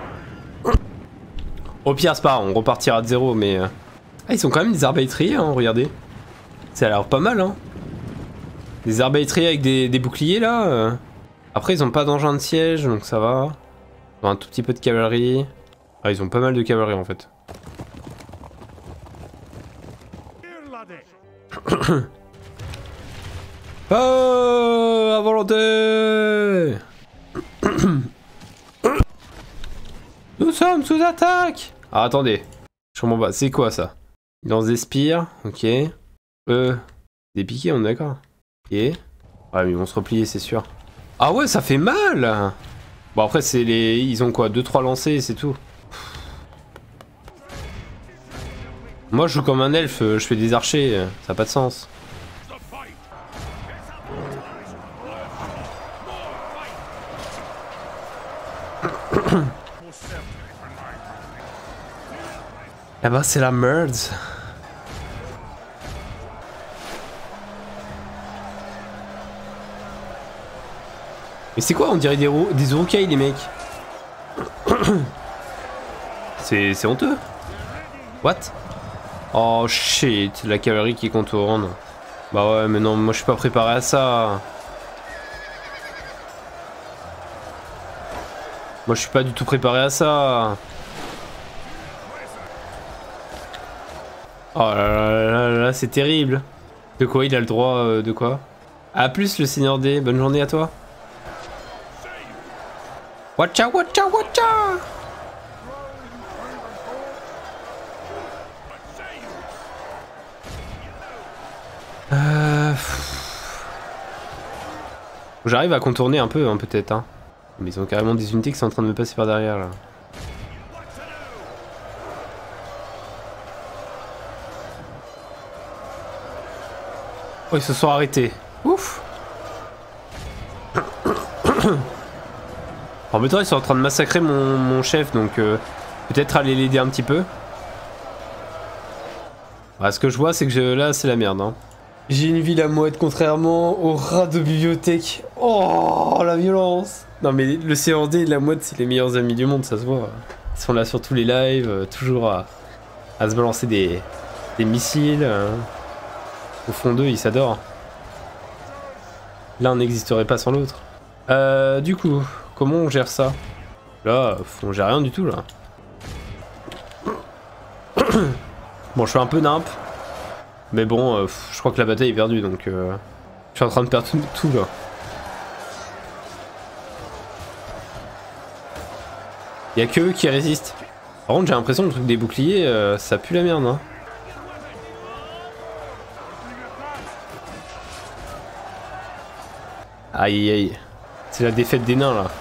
Au pire, c'est pas grave, on repartira de zéro, mais... Euh... Ah, ils sont quand même des arbalétriers, hein, regardez. Ça a l'air pas mal, hein. Des arbalétriers avec des, des boucliers, là. Euh... Après, ils ont pas d'engin de siège, donc ça va. Ils ont un tout petit peu de cavalerie. Ah, ils ont pas mal de cavalerie, en fait. Oh, à volonté. Nous sommes sous attaque. Ah, attendez. Je comprends pas. C'est quoi ça? Il lance des spires. Ok. Euh. Des piquets, on est d'accord. Ok. Ouais, mais ils vont se replier, c'est sûr. Ah ouais, ça fait mal. Bon, après, c'est les... Ils ont quoi? deux trois lancers, c'est tout. Moi, je joue comme un elfe. Je fais des archers. Ça n'a pas de sens. Eh ben, c'est la merde. Mais c'est quoi? On dirait des, des urukai, les mecs. C'est honteux. What? Oh shit, la cavalerie qui contourne. Bah ouais, mais non, moi je suis pas préparé à ça. Moi je suis pas du tout préparé à ça. Oh là là là là là, c'est terrible. De quoi il a le droit euh, de quoi? A plus le Seigneur D, bonne journée à toi. Watcha, watcha, watcha. Euh... J'arrive à contourner un peu, hein, peut-être. Hein. Mais ils ont carrément des unités qui sont en train de me passer par derrière là. Oh, ils se sont arrêtés. Ouf. En même temps, ils sont en train de massacrer mon, mon chef, donc euh, peut-être aller l'aider un petit peu. Ah, ce que je vois, c'est que je, là, c'est la merde. Hein. J'ai une ville à mouette, contrairement au rat de bibliothèque. Oh, la violence. Non, mais le C R D et la mouette, c'est les meilleurs amis du monde, ça se voit. Ils sont là sur tous les lives, euh, toujours à, à se balancer des, des missiles. Euh. Au fond d'eux, ils s'adorent. L'un n'existerait pas sans l'autre. Euh, du coup, comment on gère ça? Là, on gère rien du tout, là. Bon, je suis un peu nimp. Mais bon, euh, je crois que la bataille est perdue, donc... Euh, je suis en train de perdre tout, tout là. Y'a que eux qui résistent. Par contre, j'ai l'impression que le truc des boucliers, euh, ça pue la merde, hein. Aïe aïe, c'est la défaite des nains là.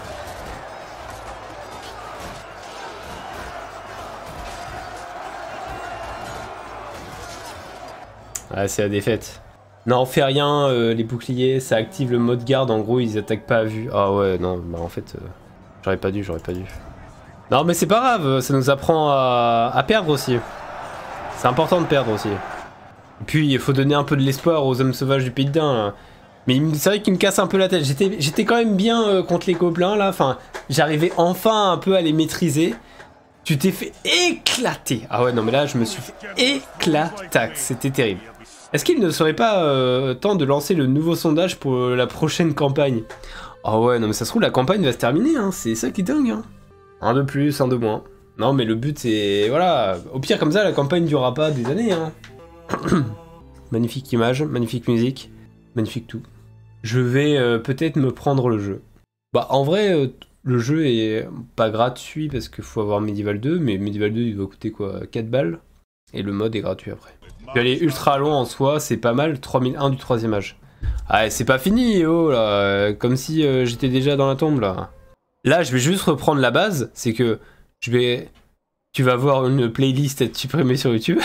Ah, c'est la défaite. Non, fais rien, euh, les boucliers, ça active le mode garde, en gros ils attaquent pas à vue. Ah ouais, non, bah en fait, euh, j'aurais pas dû, j'aurais pas dû. Non mais c'est pas grave, ça nous apprend à, à perdre aussi. C'est important de perdre aussi. Et puis il faut donner un peu de l'espoir aux hommes sauvages du Pays de Dain là. Mais c'est vrai qu'il me casse un peu la tête. J'étais quand même bien euh, contre les gobelins là. Enfin, j'arrivais enfin un peu à les maîtriser. Tu t'es fait éclater. Ah ouais, non mais là, je me suis fait éclatax. C'était terrible. Est-ce qu'il ne serait pas euh, temps de lancer le nouveau sondage pour euh, la prochaine campagne? Ah ouais, non mais ça se trouve, la campagne va se terminer. Hein. C'est ça qui est dingue. Hein. Un de plus, un de moins. Non mais le but c'est... Voilà. Au pire comme ça, la campagne durera pas des années. Hein. Magnifique image, magnifique musique. Magnifique tout. Je vais euh, peut-être me prendre le jeu. Bah en vrai, euh, le jeu est pas gratuit parce qu'il faut avoir Medieval deux, mais Medieval deux il va coûter quoi, quatre balles. Et le mode est gratuit après. Puis elle est ultra long en soi, c'est pas mal, trois mille un du troisième âge. Ah c'est pas fini, oh là, euh, comme si euh, j'étais déjà dans la tombe là. Là je vais juste reprendre la base, c'est que je vais... Tu vas voir une playlist être supprimée sur YouTube.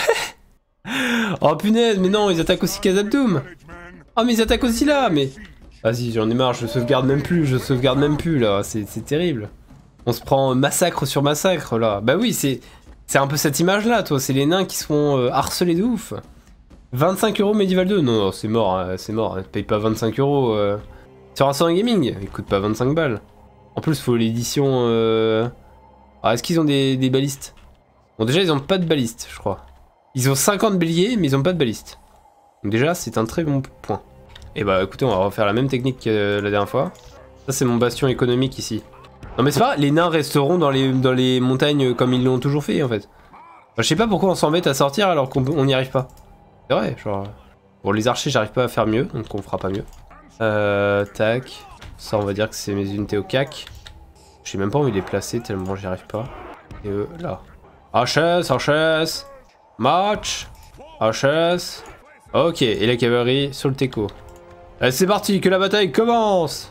Oh punaise, mais non, ils attaquent aussi Khazad-dûm. Oh mais ils attaquent aussi là, mais... Vas-y, j'en ai marre, je sauvegarde même plus, je sauvegarde même plus là, c'est terrible. On se prend massacre sur massacre là. Bah oui, c'est c'est un peu cette image là, toi, c'est les nains qui se font euh, harceler de ouf. vingt-cinq euros Medieval deux, non, non c'est mort, hein, c'est mort, paye pas vingt-cinq euros. Euh... Sur un Instant Gaming, il coûte pas vingt-cinq balles. En plus, faut l'édition... Euh... Ah, est-ce qu'ils ont des, des balistes? Bon déjà, ils ont pas de balistes, je crois. Ils ont cinquante béliers, mais ils ont pas de balistes. Donc déjà, c'est un très bon point. Et bah écoutez, on va refaire la même technique que la dernière fois. Ça c'est mon bastion économique ici. Non mais c'est pas, les nains resteront dans les, dans les montagnes comme ils l'ont toujours fait en fait. Enfin, je sais pas pourquoi on s'embête à sortir alors qu'on n'y arrive pas. C'est vrai, genre... Bon les archers j'arrive pas à faire mieux, donc on fera pas mieux. Euh, tac. Ça on va dire que c'est mes unités au C A C. Je sais même pas où il est placé tellement j'y arrive pas. Et eux, là. H S, H S. Match. H S. Ok, et la cavalerie sur le teco. Allez, c'est parti, que la bataille commence.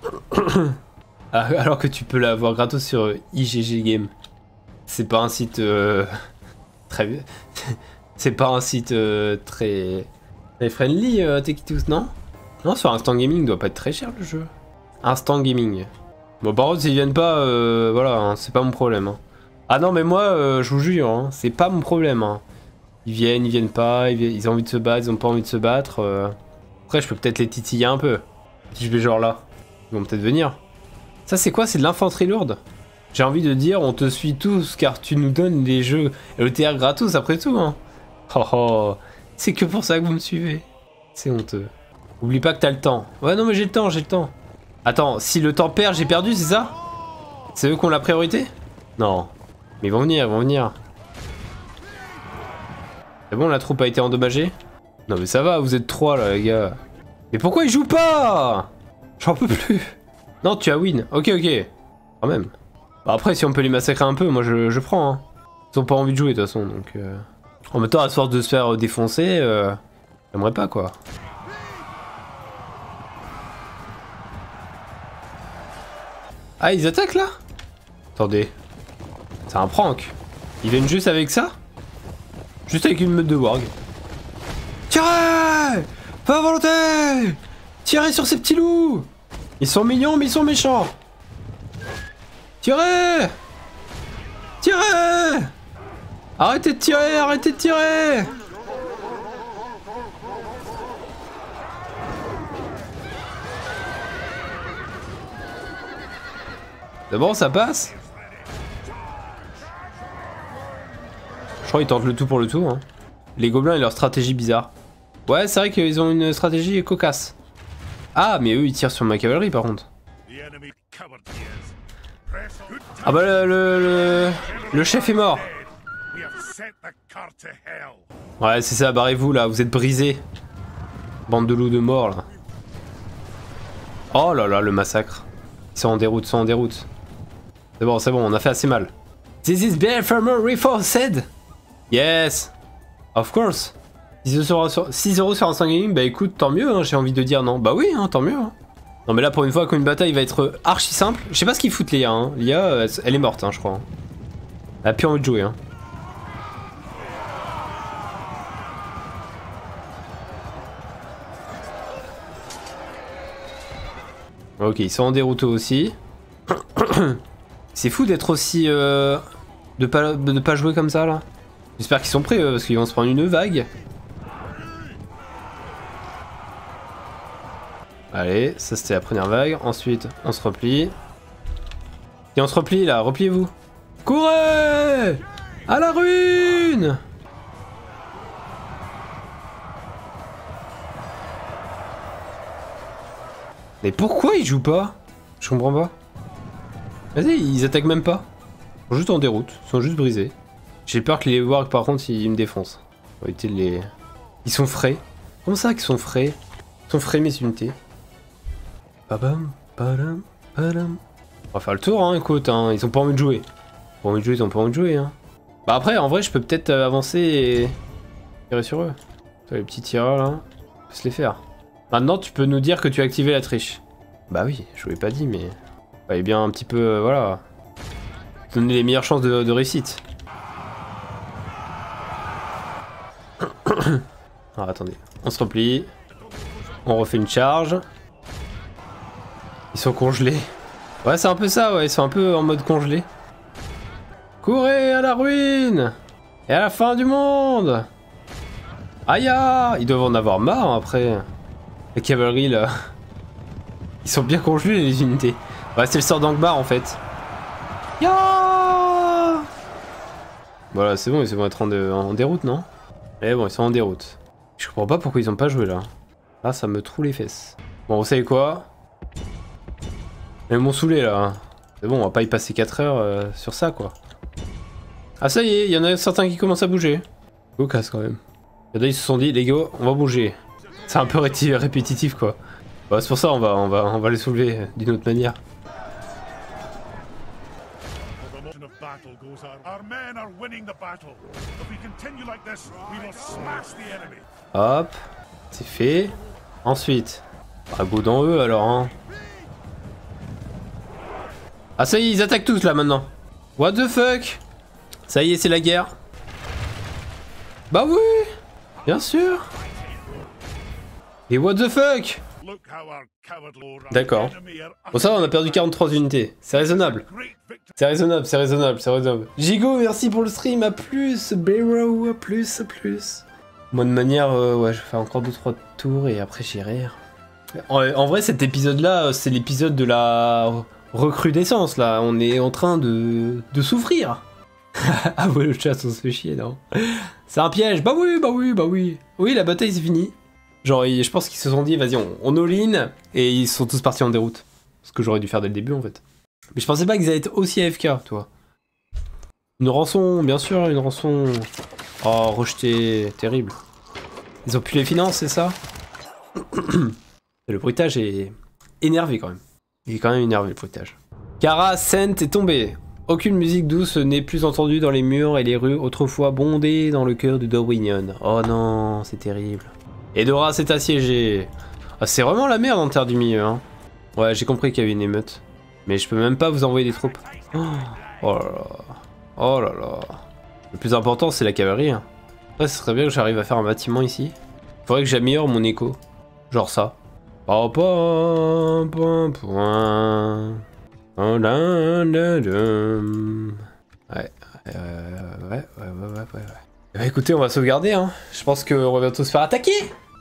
Alors que tu peux la voir gratos sur I G G Game. C'est pas un site euh, très... C'est pas un site euh, très... très friendly, euh, Techitos, non? Non, sur Instant Gaming, il doit pas être très cher le jeu. Instant Gaming. Bon, par contre, s'ils viennent pas, euh, voilà, hein, c'est pas mon problème. Hein. Ah non, mais moi, euh, je vous jure, hein, c'est pas mon problème. Hein. Ils viennent, ils viennent pas, ils, viennent, ils ont envie de se battre, ils ont pas envie de se battre. Euh... Après, je peux peut-être les titiller un peu. Si je vais genre là. Ils vont peut-être venir. Ça, c'est quoi? C'est de l'infanterie lourde? J'ai envie de dire, on te suit tous car tu nous donnes des jeux et le T R gratos après tout. Hein. Oh oh, c'est que pour ça que vous me suivez. C'est honteux. Oublie pas que t'as le temps. Ouais non mais j'ai le temps, j'ai le temps. Attends, si le temps perd, j'ai perdu, c'est ça? C'est eux qui ont la priorité? Non. Mais ils vont venir, ils vont venir. C'est bon, la troupe a été endommagée? Non mais ça va, vous êtes trois là les gars. Mais pourquoi ils jouent pas? J'en peux plus. Non, tu as win. Ok, ok. Quand même. Bah après, si on peut les massacrer un peu, moi je, je prends. Hein. Ils ont pas envie de jouer de toute façon, donc... Euh... En même temps, à force de se faire défoncer, euh... j'aimerais pas quoi. Ah, ils attaquent là? Attendez. C'est un prank. Ils viennent juste avec ça? Juste avec une meute de warg. Tirez! Pas à volonté! Tirez sur ces petits loups! Ils sont mignons, mais ils sont méchants! Tirez! Tirez! Arrêtez de tirer! Arrêtez de tirer! C'est bon, ça passe? Je crois qu'ils tentent le tout pour le tout. Hein. Les gobelins et leur stratégie bizarre. Ouais, c'est vrai qu'ils ont une stratégie cocasse. Ah, mais eux, ils tirent sur ma cavalerie, par contre. Ah bah, le, le, le, le chef est mort. Ouais, c'est ça, barrez-vous, là. Vous êtes brisés. Bande de loups de mort, là. Oh là là, le massacre. Ils sont en déroute, ils sont en déroute. C'est bon, c'est bon, on a fait assez mal. This is Bear Farmer Reinforced. Yes. Of course. six euros sur un cinq gaming, bah écoute, tant mieux, hein, j'ai envie de dire non. Bah oui, hein, tant mieux. Hein. Non mais là, pour une fois, comme une bataille va être archi simple. Je sais pas ce qu'ils foutent, l'I A. Hein. L'I A, elle, elle est morte, hein, je crois. Elle a plus envie de jouer. Hein. Ok, ils sont en déroute aussi. C'est fou d'être aussi... Euh, de, pas, de pas jouer comme ça, là. J'espère qu'ils sont prêts, euh, parce qu'ils vont se prendre une vague. Allez, ça c'était la première vague. Ensuite, on se replie. Et on se replie, là. Repliez-vous. Courez! À la ruine! Mais pourquoi ils jouent pas? Je comprends pas. Vas-y, ils attaquent même pas. Ils sont juste en déroute, ils sont juste brisés. J'ai peur que les wargs par contre ils me défoncent. On va éviter de les... Ils sont frais. Comment ça qu'ils sont frais? Ils sont frais mes unités. Babam, badam, badam. On va faire le tour hein, écoute, hein. Ils ont pas envie de jouer. Ils ont pas envie de jouer, ils ont pas envie de jouer hein. Bah après en vrai je peux peut-être avancer et tirer sur eux. Toi, les petits tireurs là, on peut se les faire. Maintenant tu peux nous dire que tu as activé la triche. Bah oui, je vous l'ai pas dit mais... Fallait bien un petit peu, euh, voilà... Donner les meilleures chances de, de réussite. Alors attendez, on se replie. On refait une charge. Ils sont congelés. Ouais c'est un peu ça, ouais, ils sont un peu en mode congelé. Courez à la ruine! Et à la fin du monde! Aïe! Ils doivent en avoir marre après. La cavalerie là. Ils sont bien congelés les unités. Ouais c'est le sort d'Angmar en fait. Ya voilà c'est bon, ils vont être en, de, en déroute non? Eh bon ils sont en déroute. Je comprends pas pourquoi ils ont pas joué là. Là ça me troue les fesses. Bon vous savez quoi? Ils m'ont saoulé là. C'est bon on va pas y passer quatre heures euh, sur ça quoi. Ah ça y est, il y en a certains qui commencent à bouger. Go casse quand même. Il y en a ils se sont dit les gars on va bouger. C'est un peu ré répétitif quoi. Bah, c'est pour ça on va, on va, on va les soulever d'une autre manière. Hop, c'est fait. Ensuite, à go dans eux alors hein. Ah ça y est, ils attaquent tous là maintenant. What the fuck? Ça y est, c'est la guerre. Bah oui, bien sûr. Et what the fuck? D'accord. Bon ça on a perdu quarante-trois unités. C'est raisonnable. C'est raisonnable, c'est raisonnable, c'est raisonnable. Gigo, merci pour le stream. À plus, Barrow, à plus, à plus. Moi de manière, euh, ouais, je vais faire encore deux trois tours et après j'irai. En, en vrai cet épisode là, c'est l'épisode de la recrudescence là. On est en train de, de souffrir. Ah ouais, le chat, on se fait chier, non? C'est un piège. Bah oui, bah oui, bah oui. Oui, la bataille, c'est fini. Genre, je pense qu'ils se sont dit, vas-y, on, on all-in, et ils sont tous partis en déroute. Ce que j'aurais dû faire dès le début, en fait. Mais je pensais pas qu'ils allaient être aussi A F K, toi. Une rançon, bien sûr, une rançon. Oh, rejeté, terrible. Ils ont pu les finances, c'est ça? Le bruitage est énervé, quand même. Il est quand même énervé, le bruitage. Kara Sent est tombé. Aucune musique douce n'est plus entendue dans les murs et les rues autrefois bondées dans le cœur de Dorwinion. Oh non, c'est terrible. Edoras est assiégé. Ah, c'est vraiment la merde en Terre du Milieu, hein. Ouais, j'ai compris qu'il y avait une émeute. Mais je peux même pas vous envoyer des troupes. Oh, oh là là. Oh là là. Le plus important, c'est la cavalerie. Hein. Après, ce serait bien que j'arrive à faire un bâtiment ici. Faudrait que j'améliore mon écho. Genre ça. Oh, point, point, point. Oh là là là. Ouais, euh, ouais, ouais, ouais, ouais, ouais, ouais. Bah, écoutez, on va sauvegarder, hein. Je pense qu'on va bientôt se faire attaquer.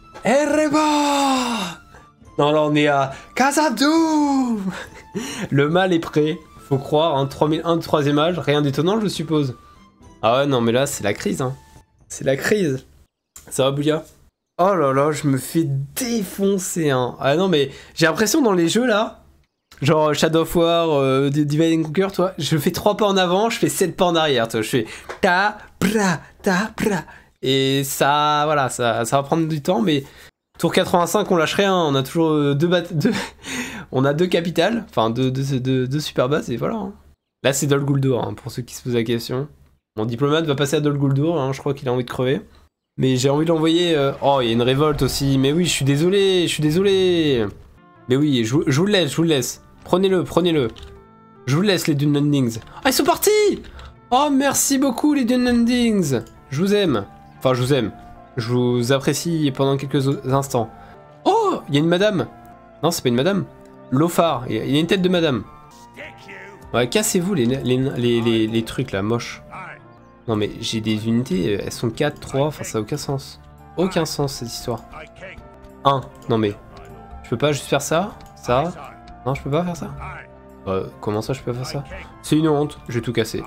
Ereba! Non, là, on est à Khazad-dûm. Le mal est prêt. Faut croire, hein. trois mille un de troisième âge. Rien d'étonnant, je suppose. Ah ouais, non, mais là, c'est la crise, hein. C'est la crise. Ça va, Bouya? Oh là là, je me fais défoncer, hein. Ah non, mais j'ai l'impression dans les jeux, là, genre Shadow of War, euh, Divide and Conquer, toi, je fais trois pas en avant, je fais sept pas en arrière, toi. Je fais ta, bra, ta, bra. Et ça, voilà, ça, ça va prendre du temps, mais tour quatre-vingt-cinq, on lâche rien, on a toujours deux bat deux... on a deux capitales, enfin deux, deux, deux, deux super bases, et voilà. Hein. Là, c'est Dol Guldur, hein, pour ceux qui se posent la question. Mon diplomate va passer à Dol Guldur, hein, je crois qu'il a envie de crever. Mais j'ai envie de l'envoyer... Euh... Oh, il y a une révolte aussi, mais oui, je suis désolé, je suis désolé. Mais oui, je, je vous le laisse, je vous le laisse. Prenez-le, prenez-le. Je vous laisse, les Dunlandings. Ah, ils sont partis! Oh, merci beaucoup, les Dunlandings. Je vous aime. Enfin, je vous aime. Je vous apprécie pendant quelques instants. Oh, il y a une madame. Non, c'est pas une madame. Lothar, il y a une tête de madame. Ouais, cassez-vous les, les, les, les, les trucs là, moches. Non mais j'ai des unités, elles sont quatre, trois, enfin ça n'a aucun sens. Aucun sens cette histoire. un. Non mais, je peux pas juste faire ça? Ça? Non, je peux pas faire ça? euh, Comment ça je peux pas faire ça? C'est une honte, je vais tout casser.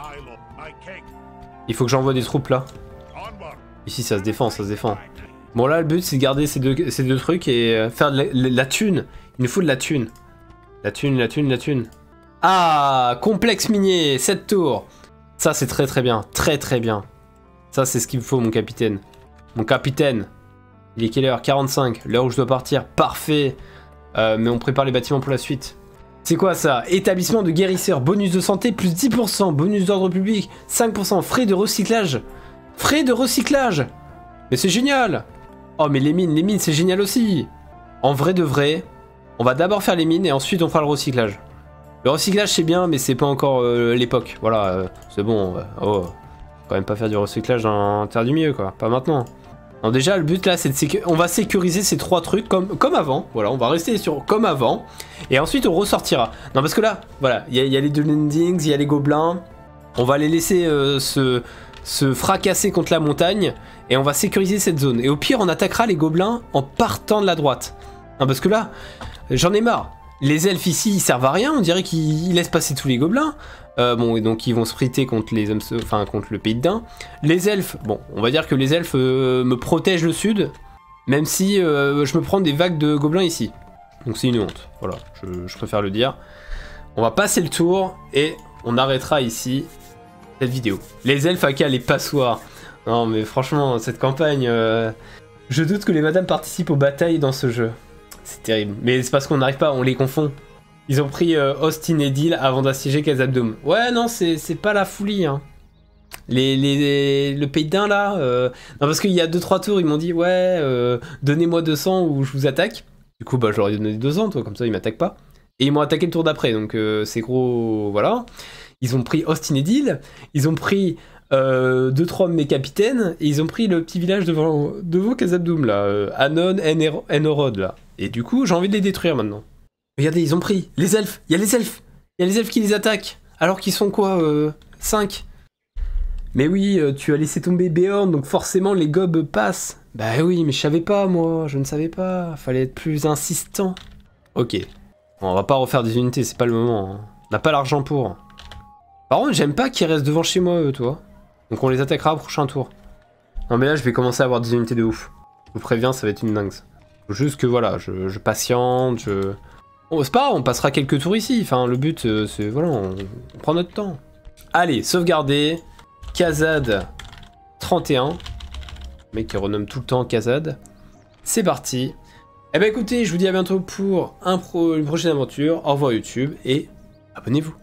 Il faut que j'envoie des troupes là. Ici ça se défend, ça se défend. Bon là le but c'est de garder ces deux, ces deux trucs et faire de la, la, la thune. Il nous faut de la thune. La thune, la thune, la thune. Ah, complexe minier, sept tours. Ça c'est très très bien, très très bien. Ça c'est ce qu'il me faut mon capitaine. Mon capitaine. Il est quelle heure? quarante-cinq, l'heure où je dois partir, parfait. euh, Mais on prépare les bâtiments pour la suite. C'est quoi ça? Établissement de guérisseurs, bonus de santé plus dix pour cent, bonus d'ordre public, cinq pour cent, frais de recyclage. Frais de recyclage. Mais c'est génial. Oh mais les mines, les mines c'est génial aussi. En vrai de vrai, on va d'abord faire les mines et ensuite on fera le recyclage. Le recyclage c'est bien mais c'est pas encore euh, l'époque, voilà, euh, c'est bon, euh, oh, quand même pas faire du recyclage en Terre du Milieu quoi, pas maintenant. Non déjà le but là c'est de sécuriser, on va sécuriser ces trois trucs comme, comme avant, voilà, on va rester sur comme avant, et ensuite on ressortira. Non parce que là, voilà, il y, y a les Dunlandings, il y a les gobelins, on va les laisser euh, se, se fracasser contre la montagne, et on va sécuriser cette zone. Et au pire on attaquera les gobelins en partant de la droite. Non parce que là, j'en ai marre. Les elfes ici, ils servent à rien, on dirait qu'ils laissent passer tous les gobelins. Euh, bon, et donc ils vont spriter contre les hommes, enfin contre le pays de Dain. Les elfes, bon, on va dire que les elfes euh, me protègent le sud, même si euh, je me prends des vagues de gobelins ici. Donc c'est une honte, voilà, je, je préfère le dire. On va passer le tour et on arrêtera ici cette vidéo. Les elfes aka les passoires. Non mais franchement, cette campagne, euh, je doute que les madames participent aux batailles dans ce jeu. C'est terrible. Mais c'est parce qu'on n'arrive pas, on les confond. Ils ont pris euh, Ostin et Dil avant d'assiéger Khazad-dûm. Ouais, non, c'est pas la folie. Hein. Les, les, le pays de Dain, là... Euh... Non, parce qu'il y a deux trois tours, ils m'ont dit, ouais, euh, donnez-moi deux cents ou je vous attaque. Du coup, bah, je leur ai donné deux cents, toi, comme ça, ils m'attaquent pas. Et ils m'ont attaqué le tour d'après, donc euh, c'est gros... Voilà. Ils ont pris Ostin et Dil. Ils ont pris... Euh, deux trois de mes capitaines, et ils ont pris le petit village devant, devant Khazad-dûm, là, euh, Anon, Enorod, là. Et du coup, j'ai envie de les détruire maintenant. Regardez, ils ont pris les elfes, il y a les elfes, il y a les elfes qui les attaquent, alors qu'ils sont quoi, euh, cinq. Mais oui, euh, tu as laissé tomber Beorn, donc forcément les gobes passent. Bah oui, mais je savais pas, moi, je ne savais pas, fallait être plus insistant. Ok, bon, on va pas refaire des unités, c'est pas le moment, hein. On n'a pas l'argent pour. Par contre, j'aime pas qu'ils restent devant chez moi, eux, toi. Donc on les attaquera au prochain tour. Non mais là, je vais commencer à avoir des unités de ouf. Je vous préviens, ça va être une dingue. Faut juste que voilà, je, je patiente, je... Bon, c'est pas grave, on passera quelques tours ici. Enfin, le but, euh, c'est... Voilà, on, on prend notre temps. Allez, sauvegarder. Khazad trente et un. Le mec qui renomme tout le temps Khazad. C'est parti. Eh ben écoutez, je vous dis à bientôt pour un pro, une prochaine aventure. Au revoir YouTube et abonnez-vous.